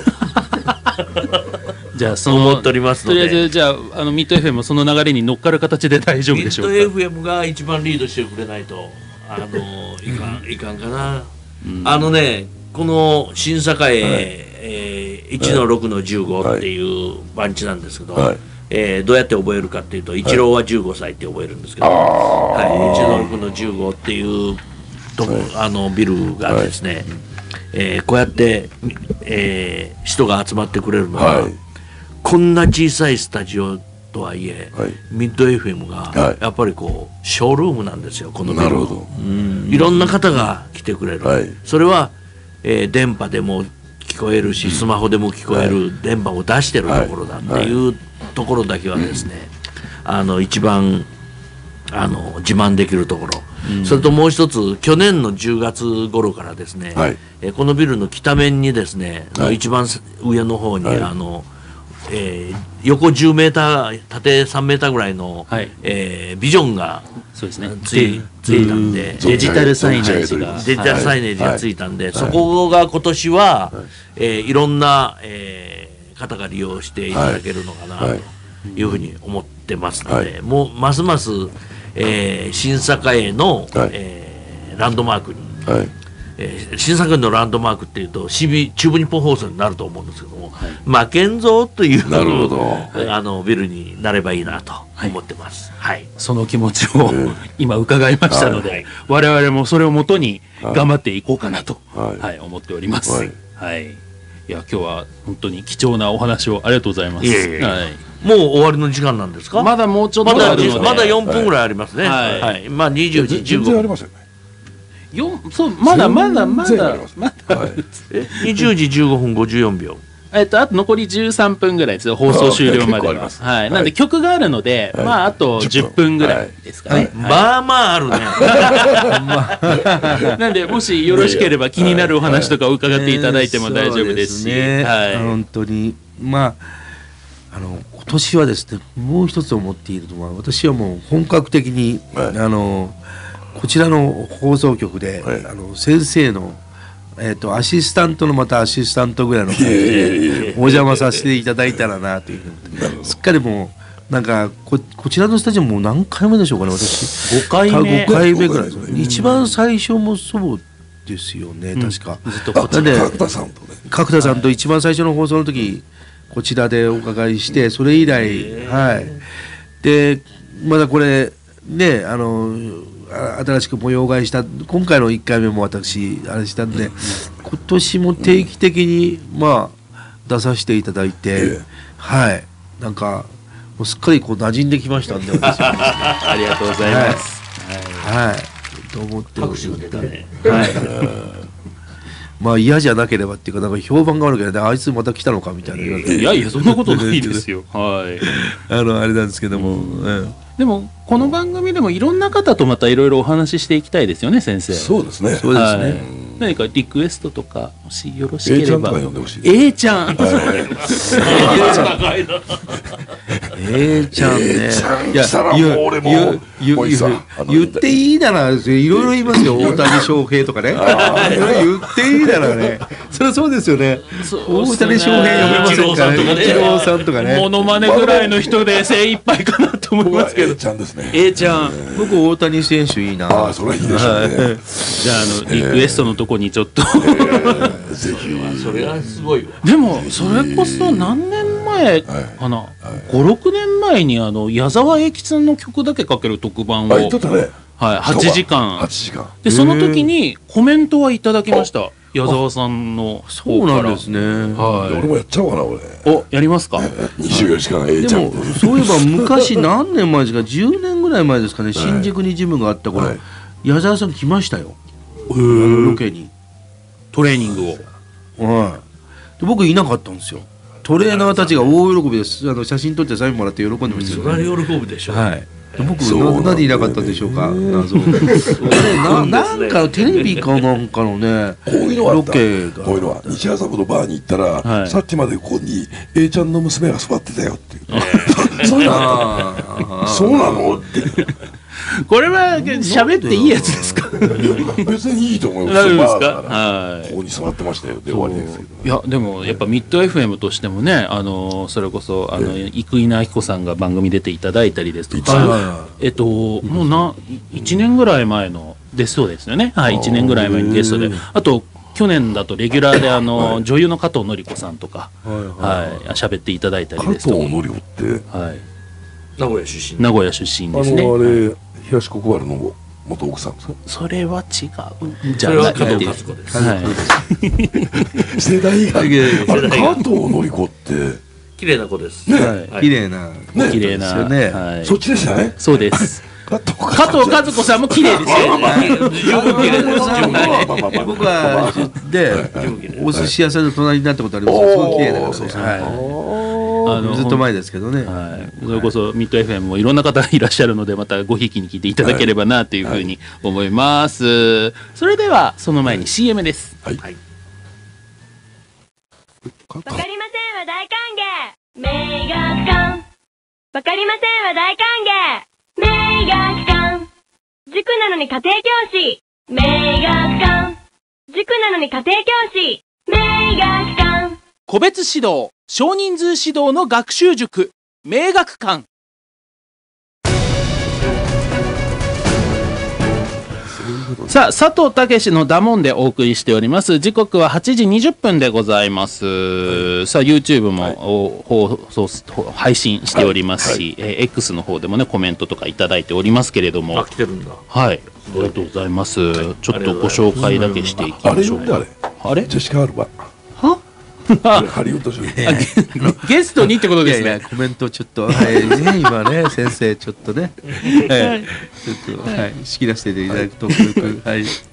S2: じゃあその
S6: 思っておりますので、
S2: とりあえずじゃああのミッド エフエム もその流れに乗っかる形で大丈夫でしょうか。
S6: ミッド エフエム が一番リードしてくれないとあのいかんいかんかな。うん、あのねこの新栄、はいえー、いちのろくのじゅうごっていう番地なんですけど、はいえー、どうやって覚えるかっていうと、イチローはじゅうごさいって覚えるんですけど、はいはい、いちのろくのじゅうごっていうとこ、あのビルがですね、はいえー、こうやって、えー、人が集まってくれるのは、はい、こんな小さいスタジオとはいえ、はい、ミッド エフエム がやっぱりこうショールームなんですよこのビル。なるほど。うんいろんな方が来てくれる、はい、それは、えー、電波でも聞こえるしスマホでも聞こえる電波を出してるところだっていうところだけはですね、あの一番あの自慢できるところ、うん、それともう一つ去年のじゅうがつ頃からですね、はい、えこのビルの北面にですね、はい、一番上の方に、はい、あのえー、横じゅうメーター縦さんメーターぐらいの、はいえー、ビジョンがそうです、ね、ついついたんで
S2: デジタルサイネージが
S6: デジタルサイネージがついたんで、はい、そこが今年は、はいえー、いろんな、えー、方が利用していただけるのかなというふうに思ってますので、はい、もうますます、えー、新栄の、はいえー、ランドマークに、はいえー、新栄のランドマークっていうと シービー 中部日本放送になると思うんですけども、はい、負けんぞというなるほどあのビルになればいいなと思ってます、はいはい、
S2: その気持ちを今伺いましたので、はい、我々もそれをもとに頑張っていこうかなと、はいはい、思っております、はいはい、いや今日は本当に貴重なお話をありがとうございます。いえいえ、はい、
S6: もう終わりの時間なんですか。
S2: まだもうちょっとあるので
S6: まだ、まだよんぷんぐらいありますね、はいはい、まあにじゅうじじゅうごふんありますよね。
S2: よそうまだまだまだまだ、はい、
S6: にじゅうじじゅうごふんごじゅうよんびょう。
S2: えっと、あと残りじゅうさんぷんぐらいですよ、放送終了までは。はい。なんで曲があるので、まあ、あとじゅっぷんぐらいですかね。
S6: まあまああるね。
S2: なんで、もしよろしければ気になるお話とかを伺っていただいても大丈夫ですし。はい。
S4: 本当に。まあ、あの、今年はですね、もう一つ思っているのは、私はもう本格的に、あの、こちらの放送局で、あの、先生の、えー、とアシスタントのまたアシスタントぐらいの感じでお邪魔させていただいたらなというふうにすっかりもうなんか こ, こちらのスタジオも何回目でしょうかね私
S2: ごかいめ
S4: ごかいめぐらいです、ね、一番最初もそうですよね、うん、確かずっとこっちで角田さんとね角田さんと一番最初の放送の時こちらでお伺いしてそれ以来はいでまだこれねあの新しく模様替えした今回のいっかいめも私あれしたんで今年も定期的にまあ出させていただいてはいなんかもうすっかりこう馴染んできましたんで私は
S2: ありがとうございます
S4: はい、はい、と思って
S6: 拍手が出たね
S4: はいまあ嫌じゃなければっていうかなんか評判が悪ければあいつまた来たのかみたいな
S2: いやいやそんなことないですよはい
S4: あのあれなんですけども、うん
S2: でもこの番組でもいろんな方とまたいろいろお話ししていきたいですよね先生。
S3: そうですね。
S4: そうですね。
S2: はい、何かリクエストとかもしよろしければ。
S3: A ちゃんとか呼んでほしい。
S2: A ちゃん。
S4: A ちゃんね。
S3: いや
S4: 言言っていいならいろいろ言いますよ大谷翔平とかね。言っていいならね。それはそうですよね。大谷翔平呼べませんかね。イチローさんとかね。
S2: モノマネぐらいの人で精一杯かなと思いますけど。
S3: A ちゃんですね。
S2: A ちゃん。
S4: 僕大谷選手いいな。
S3: ああそれはいいでしょうね。
S2: じゃああのリクエストのとこにちょっと。
S3: ぜひ。
S6: それはすごいわ。
S2: でもそれこそ何年前かな。ごろくねんまえにあの矢沢永吉さんの曲だけかける特番を。
S3: あ言ってたね。
S2: はいはちじかん。
S3: はちじかん。
S2: でその時にコメントはいただきました。矢沢さんの
S4: そうなんですね。
S3: はい。俺もやっちゃおうかな俺。
S2: おやりますか。
S3: にじゅうよじかん A ちゃん。
S4: でもそういえば昔何年前ですかじゅうねんぐらい前ですかね新宿にジムがあった頃矢沢さん来ましたよ。ロケに
S2: トレーニングを。
S4: はい。で僕いなかったんですよ。トレーナーたちが大喜びです。あの写真撮ってサインもらって喜んでましたよ。
S6: それは喜ぶでしょ。
S4: はい。僕なんでいなかったんでしょうか。謎。ななんかテレビかなんかのね。
S3: こういうのは
S4: ロケが。
S3: こういうのは西麻布のバーに行ったらさっきまでここに A ちゃんの娘が座ってたよっていう。そういうの。そうなのって。
S2: これは喋っていいやつですか。
S3: 別にいいと思います。
S2: 大丈夫ですか。はい。
S3: ここに座ってましたよ。で終わりですけど。
S2: いやでもやっぱミッド エフエム としてもね、あのそれこそあの生稲晃子さんが番組出ていただいたりですとか、えっともうないちねんぐらい前のデストですよね。はいいちねんぐらい前にゲストで、あと去年だとレギュラーであの女優の加藤紀子さんとかはい喋っていただいたりですとか。
S3: 加藤紀子って
S2: はい
S6: 名古屋出身。
S2: 名古屋出身ですね。
S3: あのあれ東国原の元奥さんですか。
S2: それは違う。
S6: じゃあ加藤和子です。
S3: 世代が加藤紀子って
S6: 綺麗な子です。
S4: 綺麗な
S2: 綺麗な。
S3: そっちでしたね。
S2: そうです。加藤和子さんも綺麗ですよ。十分綺麗です。
S4: 僕はでお寿司屋さんの隣になったことあります。すごい綺麗な方です。あのずっと前ですけどね。
S2: はい。それこそミッド エフエム もいろんな方がいらっしゃるのでまたごひいきに聞いていただければなというふうに思います。それではその前に シーエム です。
S3: はい。
S5: わかりませんは大歓迎。名学館。わかりませんは大歓迎。名学館。塾なのに家庭教師。名学館。塾なのに家庭教師。名学館。
S7: 個別指導少人数指導の学習塾名学館。
S2: さあ佐藤健のダモンでお送りしております。時刻ははちじにじゅっぷんでございます、はい、さあ YouTube も、はい、放送配信しておりますし、はいはい、えー、X の方でもねコメントとかいただいておりますけれども。
S6: あ来てるんだ。
S2: はいありがとうございます、はい、ちょっとご紹介だけしていきましょうか。
S3: あれ
S2: あれ
S3: ジェシカ・アルバ
S2: は
S3: ハリウッド女優
S2: ゲストにってことですね。
S4: いやいやコメントちょっと、はいね、今ね先生ちょっとね、はい、ちょっと、はい、仕切らせていただくとはい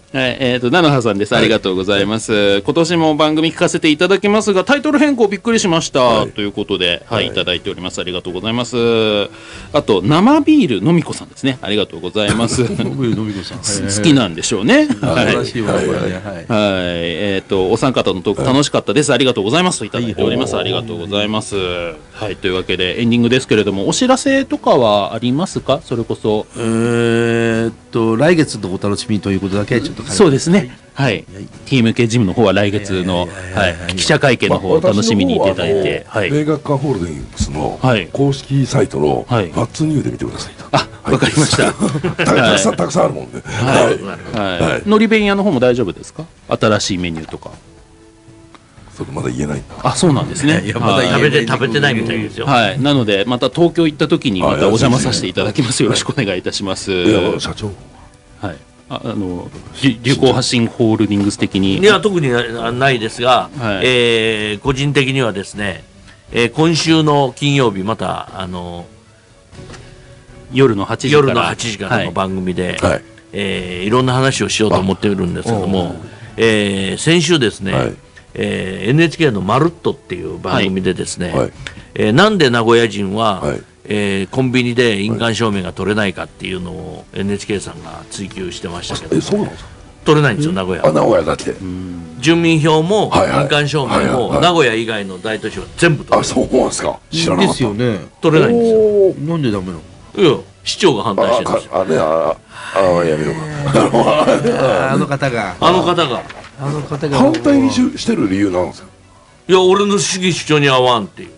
S2: はい、えっ、ー、と、菜の葉さんです。ありがとうございます、はい。今年も番組聞かせていただきますが、タイトル変更びっくりしました。はい、ということで、はい、はい、いただいております。ありがとうございます。あと、生ビールのみこさんですね。ありがとうございます。
S4: 生ビールのみこさん。
S2: 好きなんでしょうね。
S4: はい。はい。はい。
S2: えっ、ー、と、お三方のトーク楽しかったです。ありがとうございます。といただいております。ありがとうございます。はい、というわけで、エンディングですけれども、お知らせとかはありますか？それこそ。
S4: えーっと、来月のお楽しみということだけちょっと。
S2: そうですね。はい。はい、ティーム系ジムの方は来月の記者会見の方を楽しみにいただいて、
S3: まあ、名学館ホールディングスの公式サイトのファッツニューで見てくださいと。
S2: あ、わかりました。
S3: たくさんたくさんあるもんで。
S2: はい。のり弁屋の方も大丈夫ですか？新しいメニューとか。
S3: それまだ言えないんだ。
S2: あ、そうなんですね。
S6: いや、まだ食べて食べてないみたいですよ。
S2: はい。なのでまた東京行った時にまたお邪魔させていただきます。よろしくお願いいたします。
S3: いや、社長。
S2: はい。あ、あの流行発信ホールディングス的に。
S6: いや、特にないですが、はい、えー、個人的にはですね、えー、今週の金曜日またあの
S2: 夜のはちじから
S6: 夜のはちじからの番組で、はい、えー、いろんな話をしようと思っているんですけども、えー、先週ですね。はい、えー、エヌエイチケー の「まるっと」っていう番組でですね、はい、えー、なんで名古屋人は、はい、えー、コンビニで印鑑証明が取れないかっていうのを エヌエイチケー さんが追求してましたけど、
S3: え、そうなんですか？
S6: 取れないんですよ、名古屋。
S3: あ、名古屋だって。
S6: 住民票も印鑑証明も名古屋以外の大都市は全部取れない。
S3: あ、そうなんですか？知らなかった。
S4: ですよね。
S6: 取れないんですよ。
S4: なんでダメなの？
S6: いや、市長が反対してるんですよ。
S3: あ、あ、ね、あ、あ、やめよう
S4: か。あの方が。
S6: あの方が。
S4: あの方が。
S3: 反対にしてる理由なんですか？
S6: いや、俺の主義主張に合わんっていう。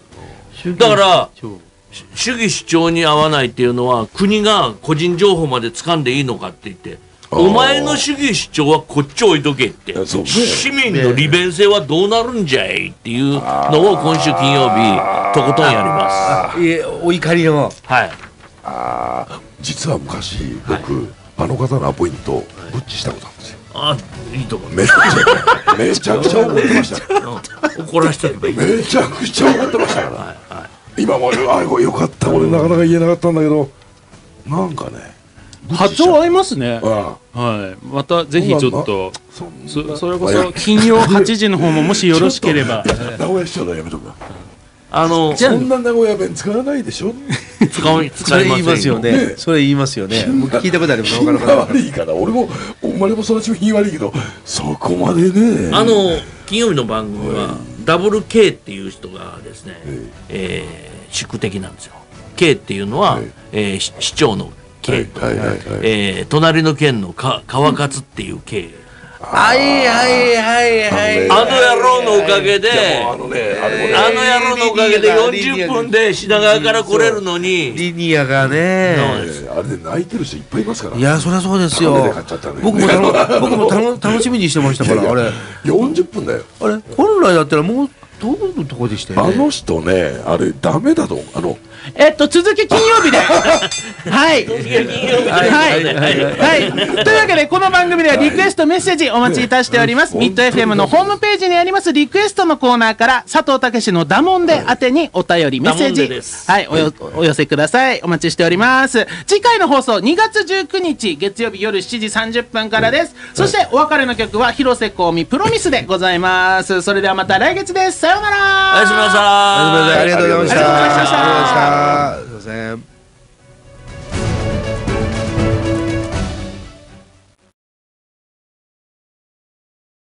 S6: だから主義主張に合わないっていうのは、国が個人情報まで掴んでいいのかって言って、お前の主義主張はこっち置いとけって、市民の利便性はどうなるんじゃいっていうのを今週金曜日とことんやります。
S4: いえ、お怒りの。
S6: はい。
S3: ああ、実は昔僕、はい、あの方のアポイントブッチしたことあるんですよ。
S6: あ、いいと思う。
S3: めちゃくちゃめちゃくちゃ怒ってました、ね、
S6: 怒らしてればいい。
S3: めちゃくちゃ怒ってましたから、はいはい、今もあよかった、俺なかなか言えなかったんだけど、なんかね
S2: 波長合いますね。ああ、はい、またぜひちょっと そ, それこそ金曜はちじの方ももしよろしければ
S3: 名古屋市長だ、やめとくな。
S6: あの
S3: そんな名古屋弁使わないでしょ。
S6: 使う
S4: それ言いますよね。それ言いますよね。僕聞いたことあります。
S3: 品悪いから、俺もお前もそのうち品悪いけど、そこまでね。
S6: あの金曜日の番組はダブル K っていう人がですね、えー、宿敵なんですよ。K っていうのは、えー、市長の K と、えー、隣の県のか川勝っていう K。
S4: はいはいはいはい。
S6: あの野郎のおかげで、あの野郎のおかげでよんじゅっぷんで品川から来れるのに、
S4: リニアがね、
S3: あれで泣いてる人いっぱいいますから。
S4: いや、そりゃそうですよ。僕も僕も楽しみにしてましたから、あれ
S3: よんじゅっぷんだよ。
S4: あれ本来だったらもう遠いとこでしたよね。
S3: あの人ね、あれダメだと、あの
S2: えっと続き金曜日ではいはいはいというわけで、この番組ではリクエストメッセージお待ちいたしております。ミッド エフエム のホームページにありますリクエストのコーナーから佐藤健のダモンデ宛てにお便りメッセージ、はい、およお寄せください。お待ちしております。次回の放送にがつじゅうくにち月曜日夜しちじさんじゅっぷんからです。そしてお別れの曲は広瀬香美プロミスでございます。それではまた来月です。さようなら。
S6: おやすみなさい。
S4: ありがとうございました。ありがとうございました。すいません。